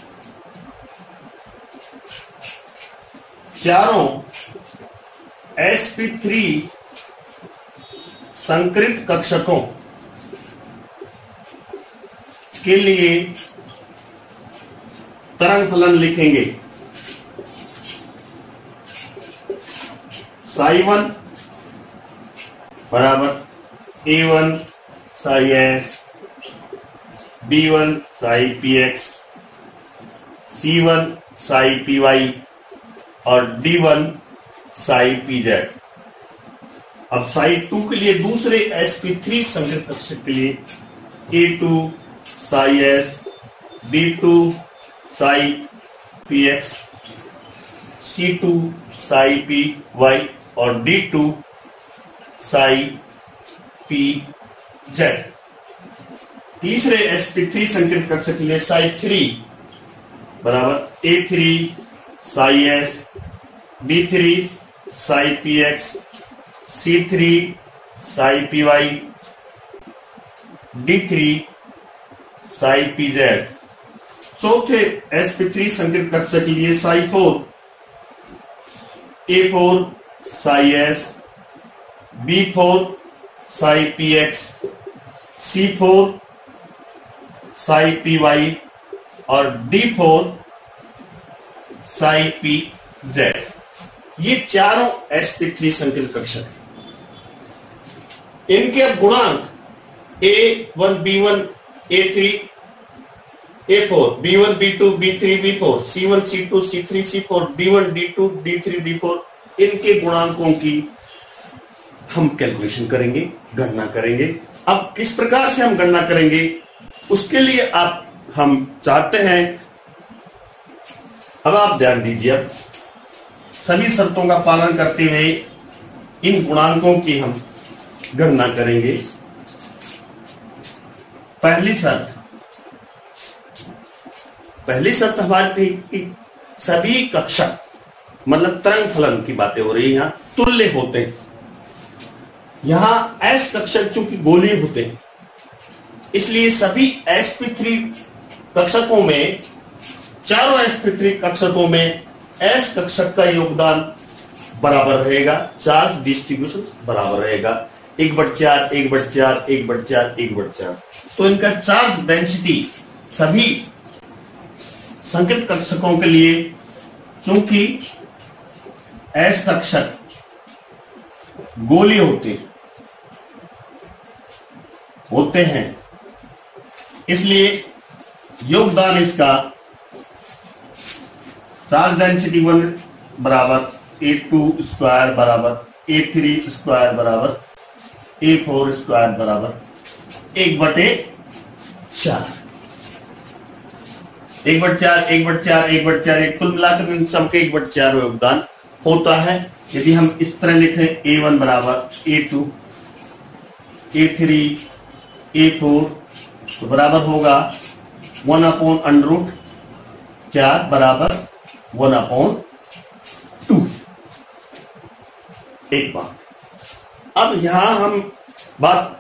चारों एस पी थ्री संकृत कक्षकों के लिए तरंग फलन लिखेंगे। साई वन बराबर ए one psi S, B one psi P x, c one psi P Y और d one psi P z. अब साई टू के लिए दूसरे एस पी थ्री संकृत कक्षक के लिए a two psi S, B two psi P x, c two psi P Y और D two psi P Z. तीसरे एस पी थ्री संकेत कक्षक के लिए साई थ्री बराबर a three psi S, B three psi P x, c three psi P y, d three psi P z. चौथे एस पी थ्री संकेत कक्षक के लिए psi four a four psi S, b four psi P x, c four psi P Y और D four psi P Z. ये चारों एस पी थ्री संकेत कक्षक है। इनके अब गुणांक a one B one a three A four, B one B two B three B four, C one C two C three C four, D one D two D three D four, इनके गुणांकों की हम कैलकुलेशन करेंगे, गणना करेंगे। अब किस प्रकार से हम गणना करेंगे उसके लिए आप हम चाहते हैं, अब आप ध्यान दीजिए, अब सभी शर्तों का पालन करते हुए इन गुणांकों की हम गणना करेंगे। पहली शर्त पहली शर्त हमारी थी कि सभी कक्षक मतलब तरंग फलन की बातें हो रही है, यहां तुल्य होते हैं। यहां एस कक्षक चूंकि गोलीय होते हैं इसलिए सभी एस पी थ्री कक्षकों में, चारों एस पी थ्री कक्षकों में एस कक्षक का योगदान बराबर रहेगा, चार्ज डिस्ट्रीब्यूशन बराबर रहेगा, एक बट चार एक बट चार एक बट चार एक बट चार। तो इनका चार्ज डेंसिटी सभी संकेत कक्षकों के लिए, चूंकि एस कक्षक गोलीय होते होते हैं इसलिए योगदान इसका चार्ज डेंसिटी वन बराबर ए टू स्क्वायर बराबर ए थ्री स्क्वायर बराबर ए फोर स्क्वायर बराबर एक बटे चार, एक बट चार एक बट चार एक बट चार, एक कुल मिलाकर इन सबके एक बट चार योगदान होता है। यदि हम इस तरह लिखें ए वन बराबर ए टू ए थ्री ए फोर तो बराबर होगा वन अपॉन अंडर रूट चार बराबर वन अपॉन टू। एक बात, अब यहां हम बात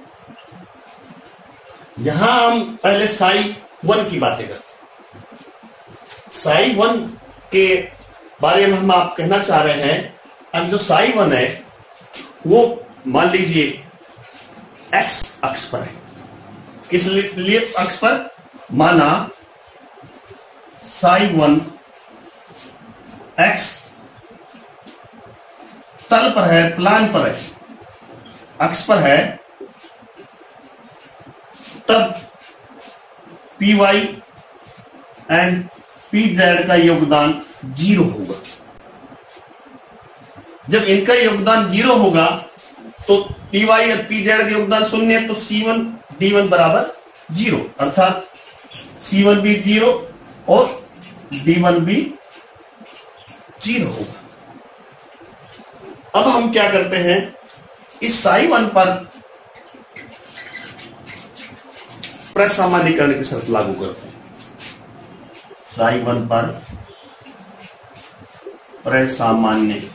यहां हम पहले साई वन की बातें करते हैं। साई वन के बारे में हम आप कहना चाह रहे हैं, अब जो साई वन है वो मान लीजिए एक्स अक्ष पर है। किस लिए अक्ष पर? माना साई वन एक्स तल पर है, प्लान पर है, अक्ष पर है, तब p y and p z का योगदान जीरो होगा। जब इनका योगदान जीरो होगा तो पी वाई और पी जेड का योगदान शून्य है, तो सी वन डी वन बराबर जीरो, अर्थात सी वन भी जीरो और डी वन भी जीरो होगा। अब हम क्या करते हैं, इस साई वन पर प्रसामान्यीकरण की शर्त लागू करते हैं। साई वन पर प्रसामान्यीकरण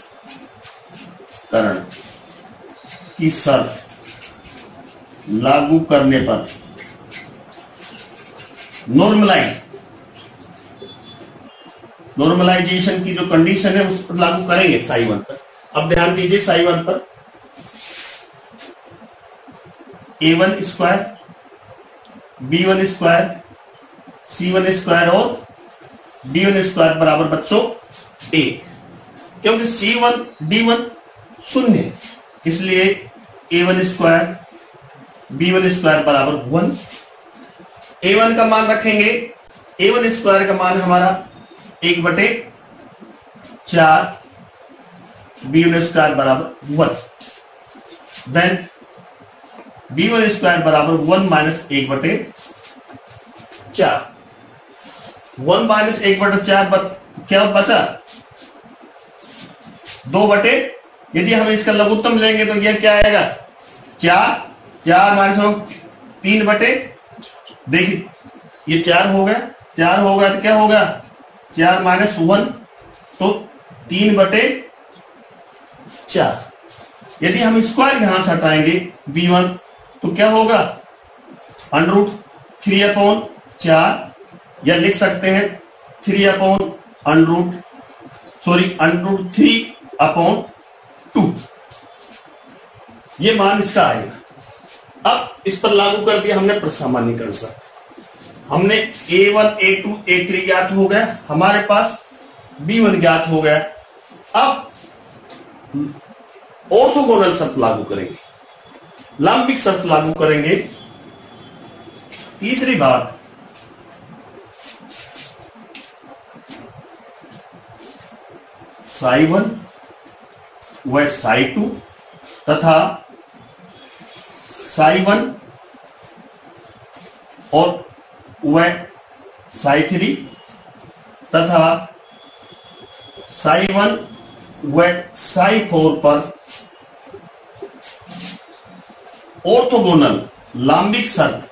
की शर्त लागू करने पर नॉर्मलाइज नॉर्मलाइजेशन की जो कंडीशन है उस पर लागू करेंगे साई वन पर। अब ध्यान दीजिए, साई वन पर a one square B one square c one square और डी वन स्क्वायर बराबर बच्चों एक, क्योंकि सी वन डी वन शून्य इसलिए a one square B one square बराबर वन। ए वन का मान रखेंगे, ए वन स्क्वायर का मान हमारा एक बटे चार, बी वन स्क्वायर बराबर one, then b one square बराबर वन माइनस एक बटे चार, वन माइनस एक बटे चार बट क्या बचा दो बटे, यदि हम इसका लघुत्तम लेंगे तो यह क्या आएगा चार, चार माइनस तीन बटे देखिए ये चार हो गया, चार हो गया तो क्या होगा, चार माइनस वन तो तीन बटे चार। यदि हम स्क्वायर यहां से हटाएंगे बी वन तो क्या होगा, अंडर रूट थ्री अपॉन चार, या लिख सकते हैं three upon under root sorry under root three upon two, ये मान इसका आएगा। अब इस पर लागू कर दिया हमने प्रसामान्यीकरण से, हमने a one A two A three ज्ञात हो गया, हमारे पास बी वन ज्ञात हो गया। अब ऑर्थोगोनल शर्त लागू करेंगे, लांबिक शर्त लागू करेंगे। तीसरी बात, साई वन व साई टू तथा साई वन और वह साई थ्री तथा साई वन व साई फोर पर ऑर्थोगोनल लांबिक शर्त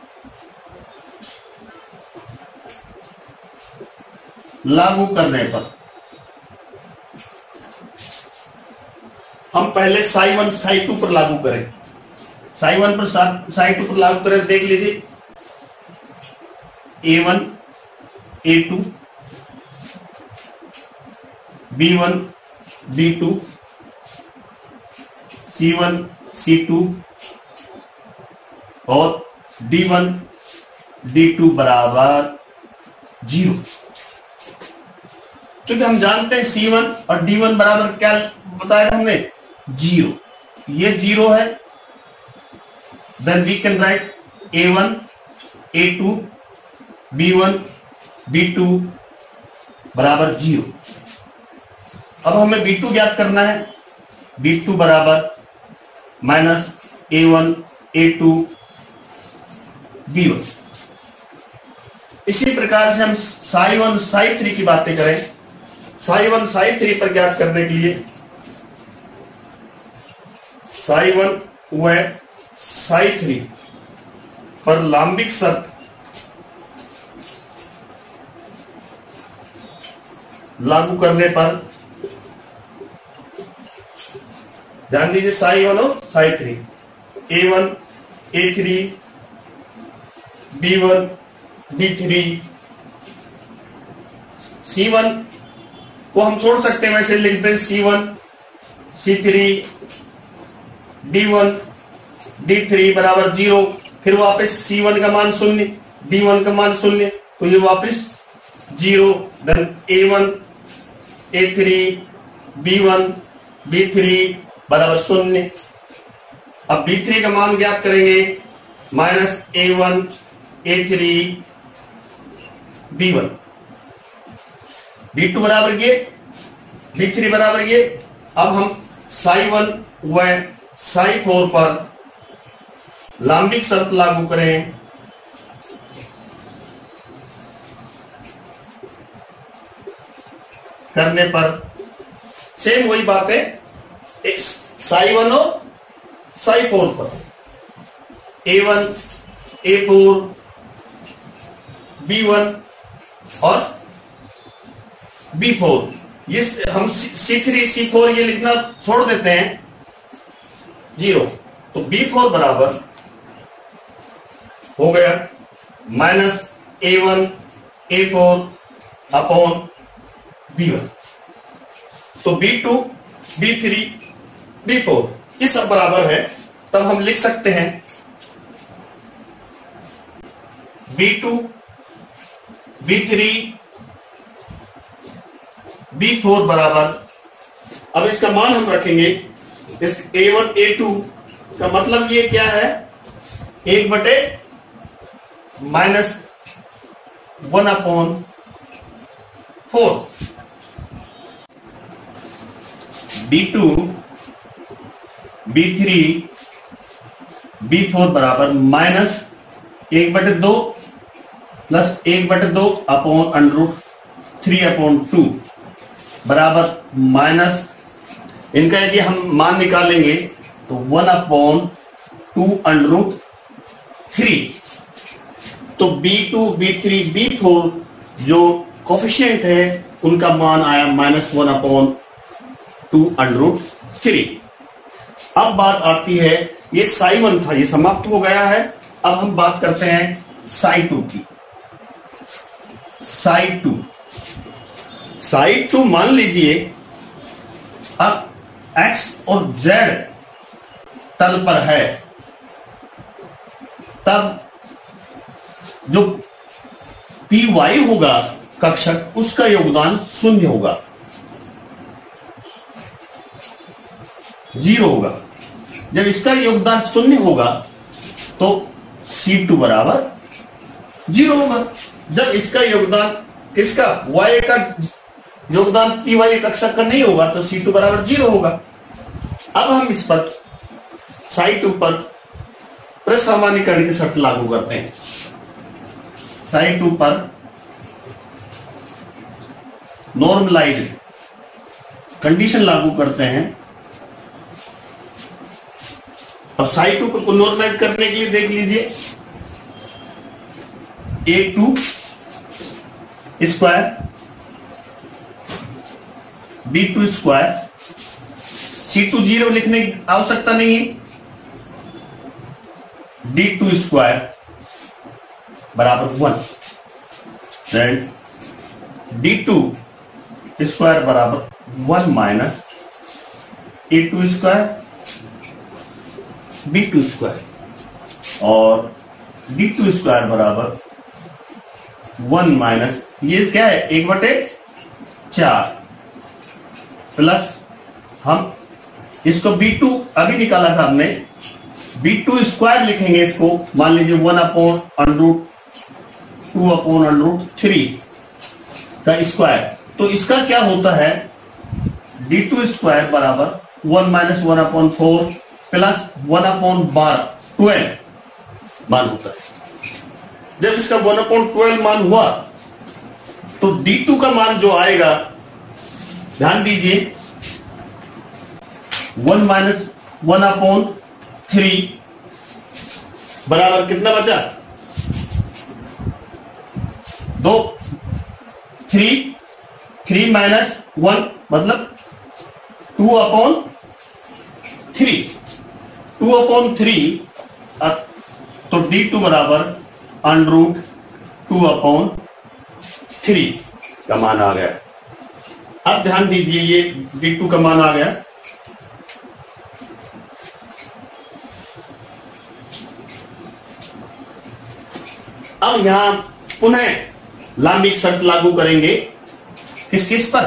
लागू करने पर हम पहले साई वन साई टू पर लागू करें। साई वन पर साई टू पर लागू करें, देख लीजिए ए वन ए two B one B two c one सी टू और डी वन डी टू बराबर जीरो। क्योंकि हम जानते हैं सी वन और डी वन बराबर क्या बताया हमने, जीरो, ये जीरो है, then we can write a one A two B one B two बराबर जीरो। अब हमें बी टू ज्ञात करना है, बी टू बराबर माइनस ए वन ए टू बी वन। इसी प्रकार से हम साई वन साई थ्री की बातें करें, साई वन साई थ्री पर ज्ञात करने के लिए साई वन व साई थ्री पर लांबिक शर्त लागू करने पर, ध्यान दीजिए साई वन और psi three, a one a three B one d three, C one को हम छोड़ सकते हैं, वैसे लिख दें c one c three d one d three बराबर जीरो, फिर वापस सी वन का मान शून्य डी वन का मान शून्य, तो ये वापस zero, then a one a three B one b three बराबर शून्य। अब बी थ्री का मान ज्ञात करेंगे, minus A one a three B one, B two बराबर ये, बी थ्री बराबर ये। अब हम साई वन व साई फोर पर लांबिक शर्त लागू करें, करने पर सेम वही बात है, साई वन और साई फोर पर, a one A four B one और बी फोर, ये हम सी थ्री सी फोर ये लिखना छोड़ देते हैं जीरो, तो बी फोर बराबर हो गया माइनस ए वन ए फोर अपॉन बी वन, तो B two B three B four ये सब बराबर है। तब हम लिख सकते हैं B two B three B four बराबर, अब इसका मान हम रखेंगे, इस ए वन ए टू का मतलब ये क्या है, एक बटे minus one upon four, B two B three B four बराबर माइनस एक बटे दो प्लस एक बटे दो upon under root three upon two बराबर माइनस, इनका यदि हम मान निकालेंगे तो one upon two under root three तो B two B three B four जो कोफिशिएंट है उनका मान आया minus one upon two under root three. अब बात आती है, ये साई वन था, ये समाप्त हो गया है। अब हम बात करते हैं साई टू की। साई टू साई टू मान लीजिए अब एक्स और जेड तल पर है, तब जो पी वाई होगा कक्षक, उसका योगदान शून्य होगा, जीरो होगा। जब इसका योगदान शून्य होगा तो सी टू बराबर जीरो होगा। जब इसका योगदान किसका, वाई का योगदान पी वाई कक्षक का नहीं होगा तो सी टू बराबर जीरो होगा। अब हम इस पर साई टू पर प्रसामान्यीकरण की शर्त लागू करते हैं। साई टू पर नॉर्मलाइज कंडीशन लागू करते हैं। अब साई टू को नॉर्मलाइज करने के लिए देख लीजिए, A two square B two square, C two zero लिखने की आवश्यकता नहीं है, डी टू स्क्वायर बराबर one, and D two square बराबर वन माइनस ए two square B two square, और डी टू स्क्वायर बराबर वन माइनस ये क्या है, एक बटे चार, प्लस हम इसको बी टू अभी निकाला था हमने, बी टू स्क्वायर लिखेंगे इसको, मान लीजिए one upon under root two upon under root three का स्क्वायर। तो इसका क्या होता है, डी टू स्क्वायर बराबर one minus one upon four plus one upon बारह ट्वेल्व मान होता है। जब इसका वन अपॉन ट्वेल्व मान हुआ तो डी टू का मान जो आएगा, ध्यान दीजिए, one minus one upon three बराबर कितना बचा, दो, थ्री, थ्री माइनस वन मतलब two upon three, two upon three, तो डी टू बराबर under root two upon three का मान आ गया। अब ध्यान दीजिए, ये डी टू का मान आ गया। अब यहां पुनः लांबिक शर्त लागू करेंगे, किस किस पर,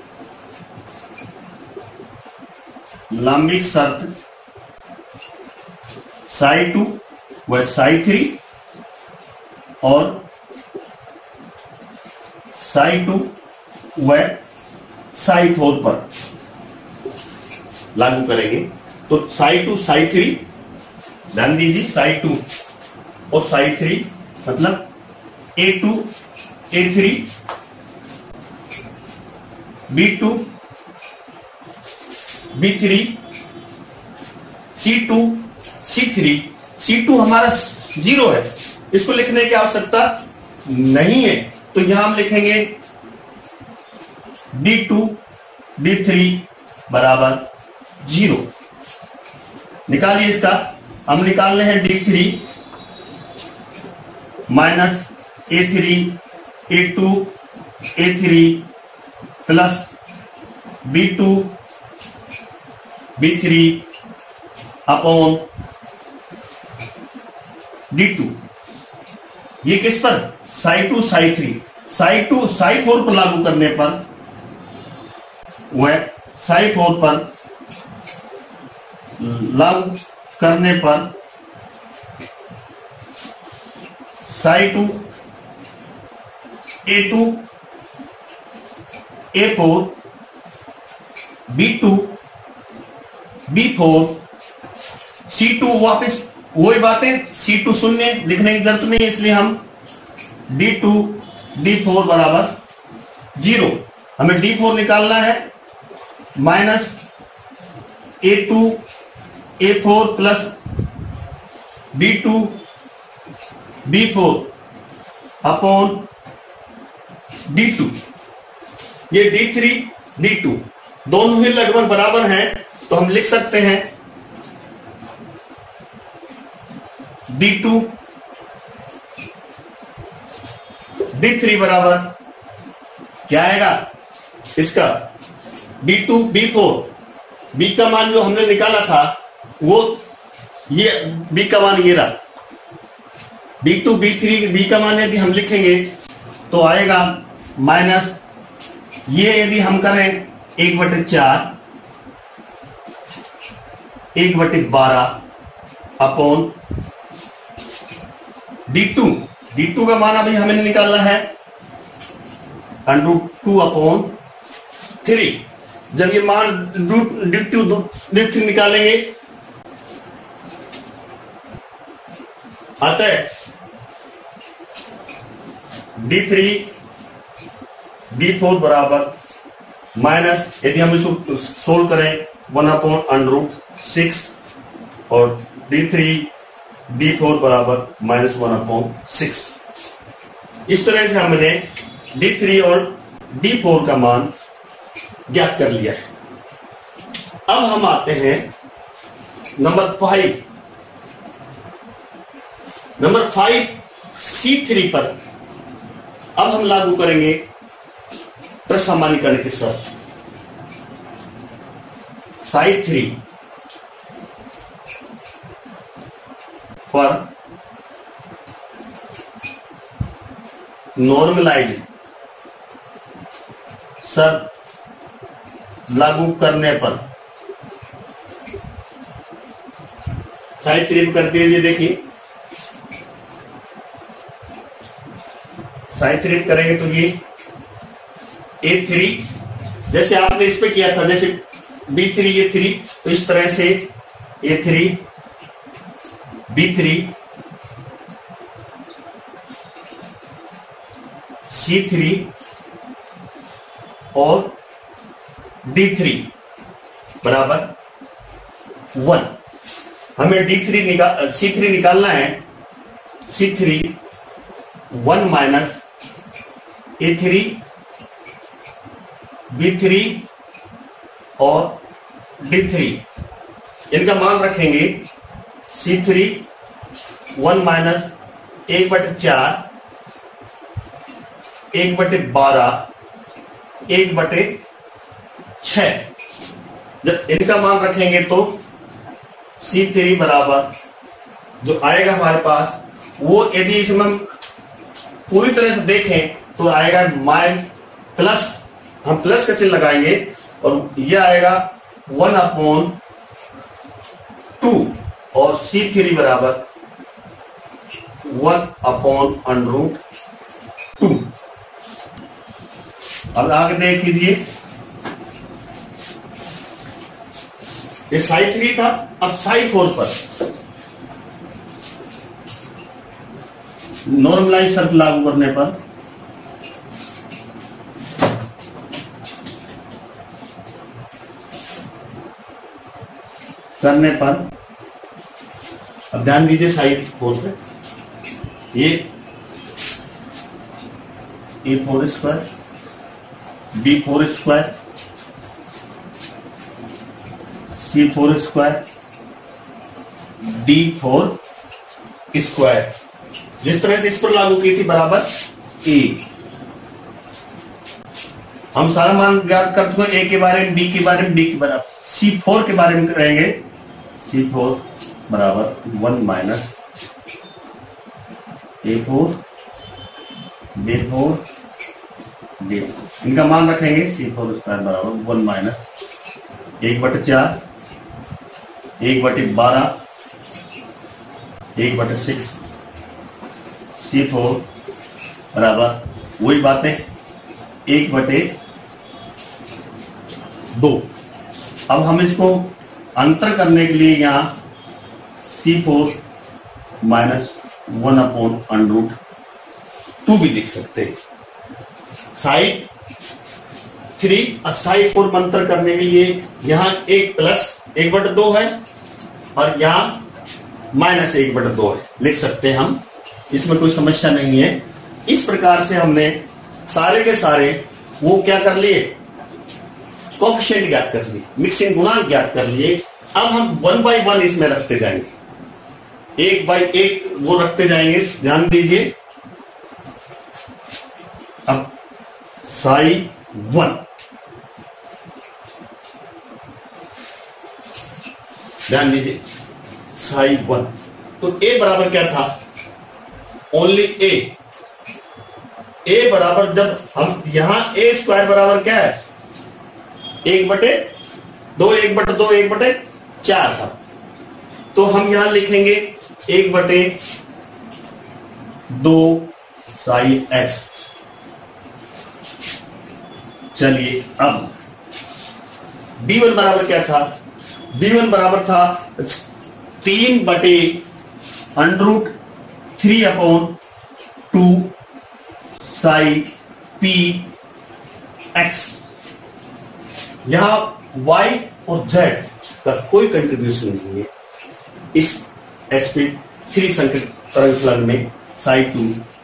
लांबिक शर्त साई टू व साई थ्री और साई टू व साई फोर पर लागू करेंगे। तो साई टू साई थ्री, ध्यान दीजिए, साई टू और साई थ्री मतलब A two A three B two B three C two C three. C two हमारा जीरो है, इसको लिखने की आवश्यकता नहीं है, तो यहां हम लिखेंगे डी टू डी थ्री बराबर जीरो। निकालिए इसका, हम निकालने हैं डी थ्री माइनस ए थ्री ए टू ए three plus B two B three upon D two. ये किस पर, psi two psi three, psi two psi four पर लागू करने पर, वह साई फोर पर लागू करने पर psi two A two A four B two B four C two, वापिस वही बातें, सी टू शून्य लिखने की जरूरत नहीं, इसलिए हम डी टू डी फोर बराबर जीरो। हमें डी फोर निकालना है, minus A two A four plus B two B four upon D two. ये डी थ्री डी टू दोनों ही लगभग बराबर हैं, तो हम लिख सकते हैं डी टू डी थ्री बराबर क्या आएगा इसका B two B four. B का मान जो हमने निकाला था वो ये बी का मान ये रहा, B two B three B का मान यदि हम लिखेंगे तो आएगा माइनस ये यदि हम करें एक बटे चार एक बटे बारह upon D two. D two का मान अभी हमें निकालना है अंडर टू अपॉन थ्री। जब ये मान डी टू डी थ्री निकालेंगे अतः डी थ्री डी फोर बराबर माइनस यदि हम इसको सोल्व करें one upon under root six और डी थ्री डी फोर बराबर माइनस वन अपॉन सिक्स। इस तरह से हमने डी थ्री और डी फोर का मान ज्ञात कर लिया है। अब हम आते हैं number five. Number five C three पर अब हम लागू करेंगे प्रसामान्यीकरण की शर्त। साई थ्री पर नॉर्मलाइज शर्त लागू करने पर साई थ्री कर दीजिए। देखिए साई थ्री करेंगे तो ये ए थ्री जैसे आपने इस पे किया था, जैसे बी थ्री ए थ्री, तो इस तरह से A three B three C three और डी थ्री बराबर वन। हमें डी थ्री निकाल सी थ्री निकालना है। सी थ्री वन माइनस ए थ्री बी थ्री और डी थ्री, इनका मान रखेंगे सी थ्री वन माइनस एक बटे चार एक बटे बारह एक बटे छ। जब इनका मान रखेंगे तो सी थ्री बराबर जो आएगा हमारे पास वो यदि इसमें हम पूरी तरह से देखें तो आएगा माइन प्लस, हम प्लस का चिन्ह लगाएंगे और ये आएगा वन अपॉन टू और सी थ्री बराबर one upon under root two. अब आगे देख लीजिए, ये साई थ्री था। अब साई फोर पर नॉर्मलाइज शर्त लागू करने पर करने पर अब ध्यान दीजिए साइड फोर पे ये A four square B four square C four square D four square, जिस तरह से इस पर लागू की थी बराबर ए। हम सारा मान ज्ञात कर चुके, ए के बारे में, बी के बारे में, डी के बराबर, सी फोर के बारे में करेंगे। सी फोर बराबर one minus A four B four D, इनका मान रखेंगे सी फोर स्क्वायर बराबर वन माइनस एक बटे चार एक बटे बारह एक बटे सिक्स सी फोर बराबर वही बातें एक बटे दो। अब हम इसको अंतर करने के लिए यहां C four minus one upon under root two भी लिख सकते हैं। साइड थ्री और साइड फोर में अंतर करने के लिए यहां एक प्लस एक बटे दो है और यहां माइनस एक बटे दो है, लिख सकते हैं हम, इसमें कोई समस्या नहीं है। इस प्रकार से हमने सारे के सारे वो क्या कर लिए, कोएफिशिएंट ज्ञात कर लिए, मिक्सिंग गुणांक ज्ञात कर लिए। अब हम वन बाई वन इसमें रखते जाएंगे, एक बाई एक वो रखते जाएंगे। ध्यान दीजिए, अब साई वन, ध्यान दीजिए साई वन, तो ए बराबर क्या था, ओनली ए। ए बराबर जब हम यहां ए स्क्वायर बराबर क्या है, एक बटे दो, एक बटे दो, एक बटे चार था, तो हम यहां लिखेंगे एक बटे दो साई एस। चलिए अब बी वन बराबर क्या था, बी वन बराबर था तीन बटे under root three upon two psi P x. यहां y और z का कोई कंट्रीब्यूशन नहीं है इस एसपी थ्री संकेत तरंग फलन में। साई टू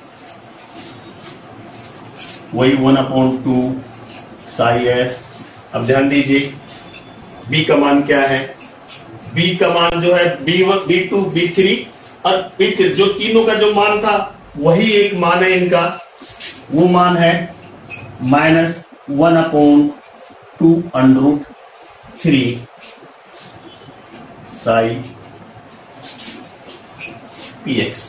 वही one upon two psi S. अब ध्यान दीजिए b का मान क्या है, b का मान जो है B one, B two, B three और बी थ्री, जो तीनों का जो मान था वही एक मान है इनका, वो मान है minus one upon two under root three psi P X.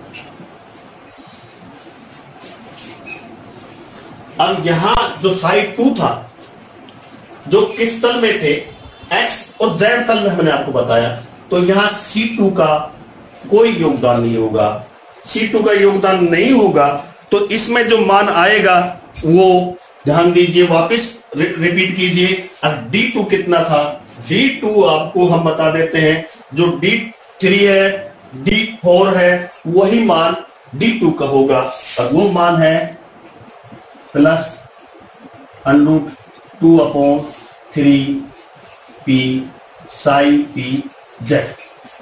अब यहां जो साई टू था, जो किस तल में थे, एक्स और जेड तल में हमने आपको बताया, तो यहां सी टू का कोई योगदान नहीं होगा। सी टू का योगदान नहीं होगा तो इसमें जो मान आएगा वो ध्यान दीजिए, वापस रि, रिपीट कीजिए। अब डी टू कितना था, डी टू आपको हम बता देते हैं, जो डी थ्री है, डी फोर है, वही मान डी टू का होगा, और वो मान है plus under root two upon three P psi P Z.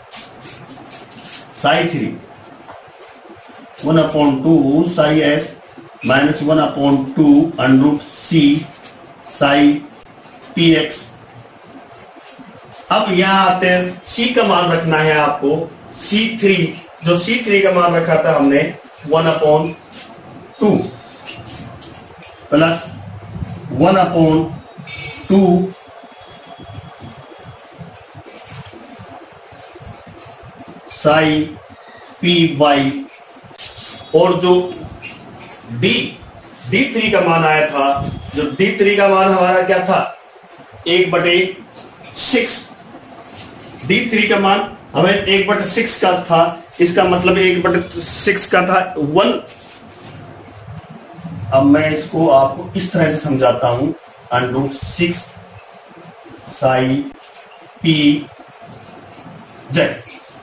Psi three one upon two psi S minus one upon two under root C psi P X. अब यहां आते हैं, सी का मान रखना है आपको, सी थ्री, जो सी थ्री का मान रखा था हमने one upon two plus one upon two psi P Y, और जो डी डी थ्री का मान आया था, जो डी थ्री का मान हमारा क्या था, एक बटे सिक्स। डी थ्री का मान हमें एक बटे सिक्स का था, इसका मतलब एक बटे सिक्स का था वन। अब मैं इसको आपको इस तरह से समझाता हूं, under root six psi P Z.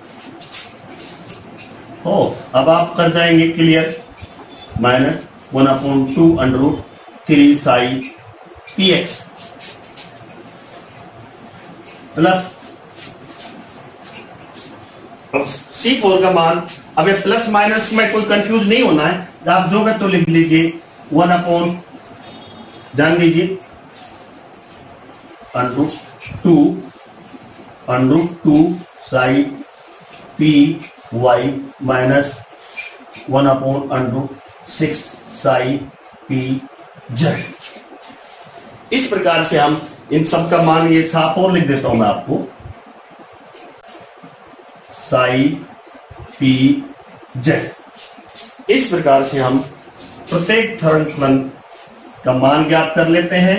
हो अब आप कर जाएंगे clear, minus one upon two under root three psi P x plus, अब सी फोर का मान, अब ये प्लस माइनस में कोई कंफ्यूज नहीं होना है, आप जो है तो लिख लीजिए वन अपॉन, ध्यान दीजिए under root two under root two psi P Y minus one upon under root six psi P Z. इस प्रकार से हम इन सब का मान, ये साफ और लिख देता हूं मैं आपको, साई पी जेड। इस प्रकार से हम प्रत्येक तरंग फलन का मान ज्ञात कर लेते हैं।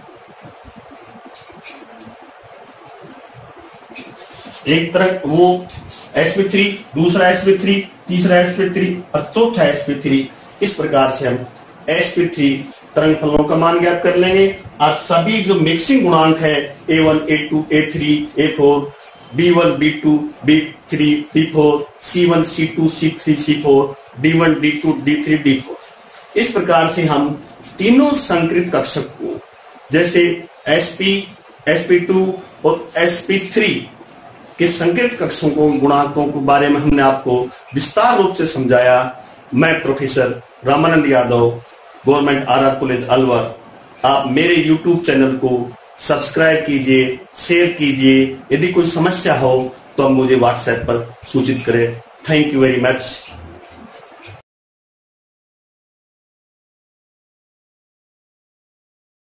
एक तरह वो एस पी थ्री, दूसरा एस पी थ्री, तीसरा एस पी थ्री और चौथा एस पी थ्री। इस प्रकार से हम एस पी थ्री तरंग फलनों का मान ज्ञात कर लेंगे, और सभी जो मिक्सिंग गुणांक है A one, A two, A three, A four, B one, B two, B three, B four, C one, C two, C three, C four, D one, D two, D three, D four. इस प्रकार से हम तीनों संकृत कक्षक को, जैसे एसपी, एस पी टू और एस पी थ्री के संकृत कक्षों को, गुणांकों के बारे में हमने आपको विस्तार रूप से समझाया। मैं professor Ramanand Yadav, government R R college Alwar. आप मेरे यूट्यूब चैनल को सब्सक्राइब कीजिए, शेयर कीजिए। यदि कोई समस्या हो तो आप मुझे व्हाट्सएप पर सूचित करें। Thank you very much.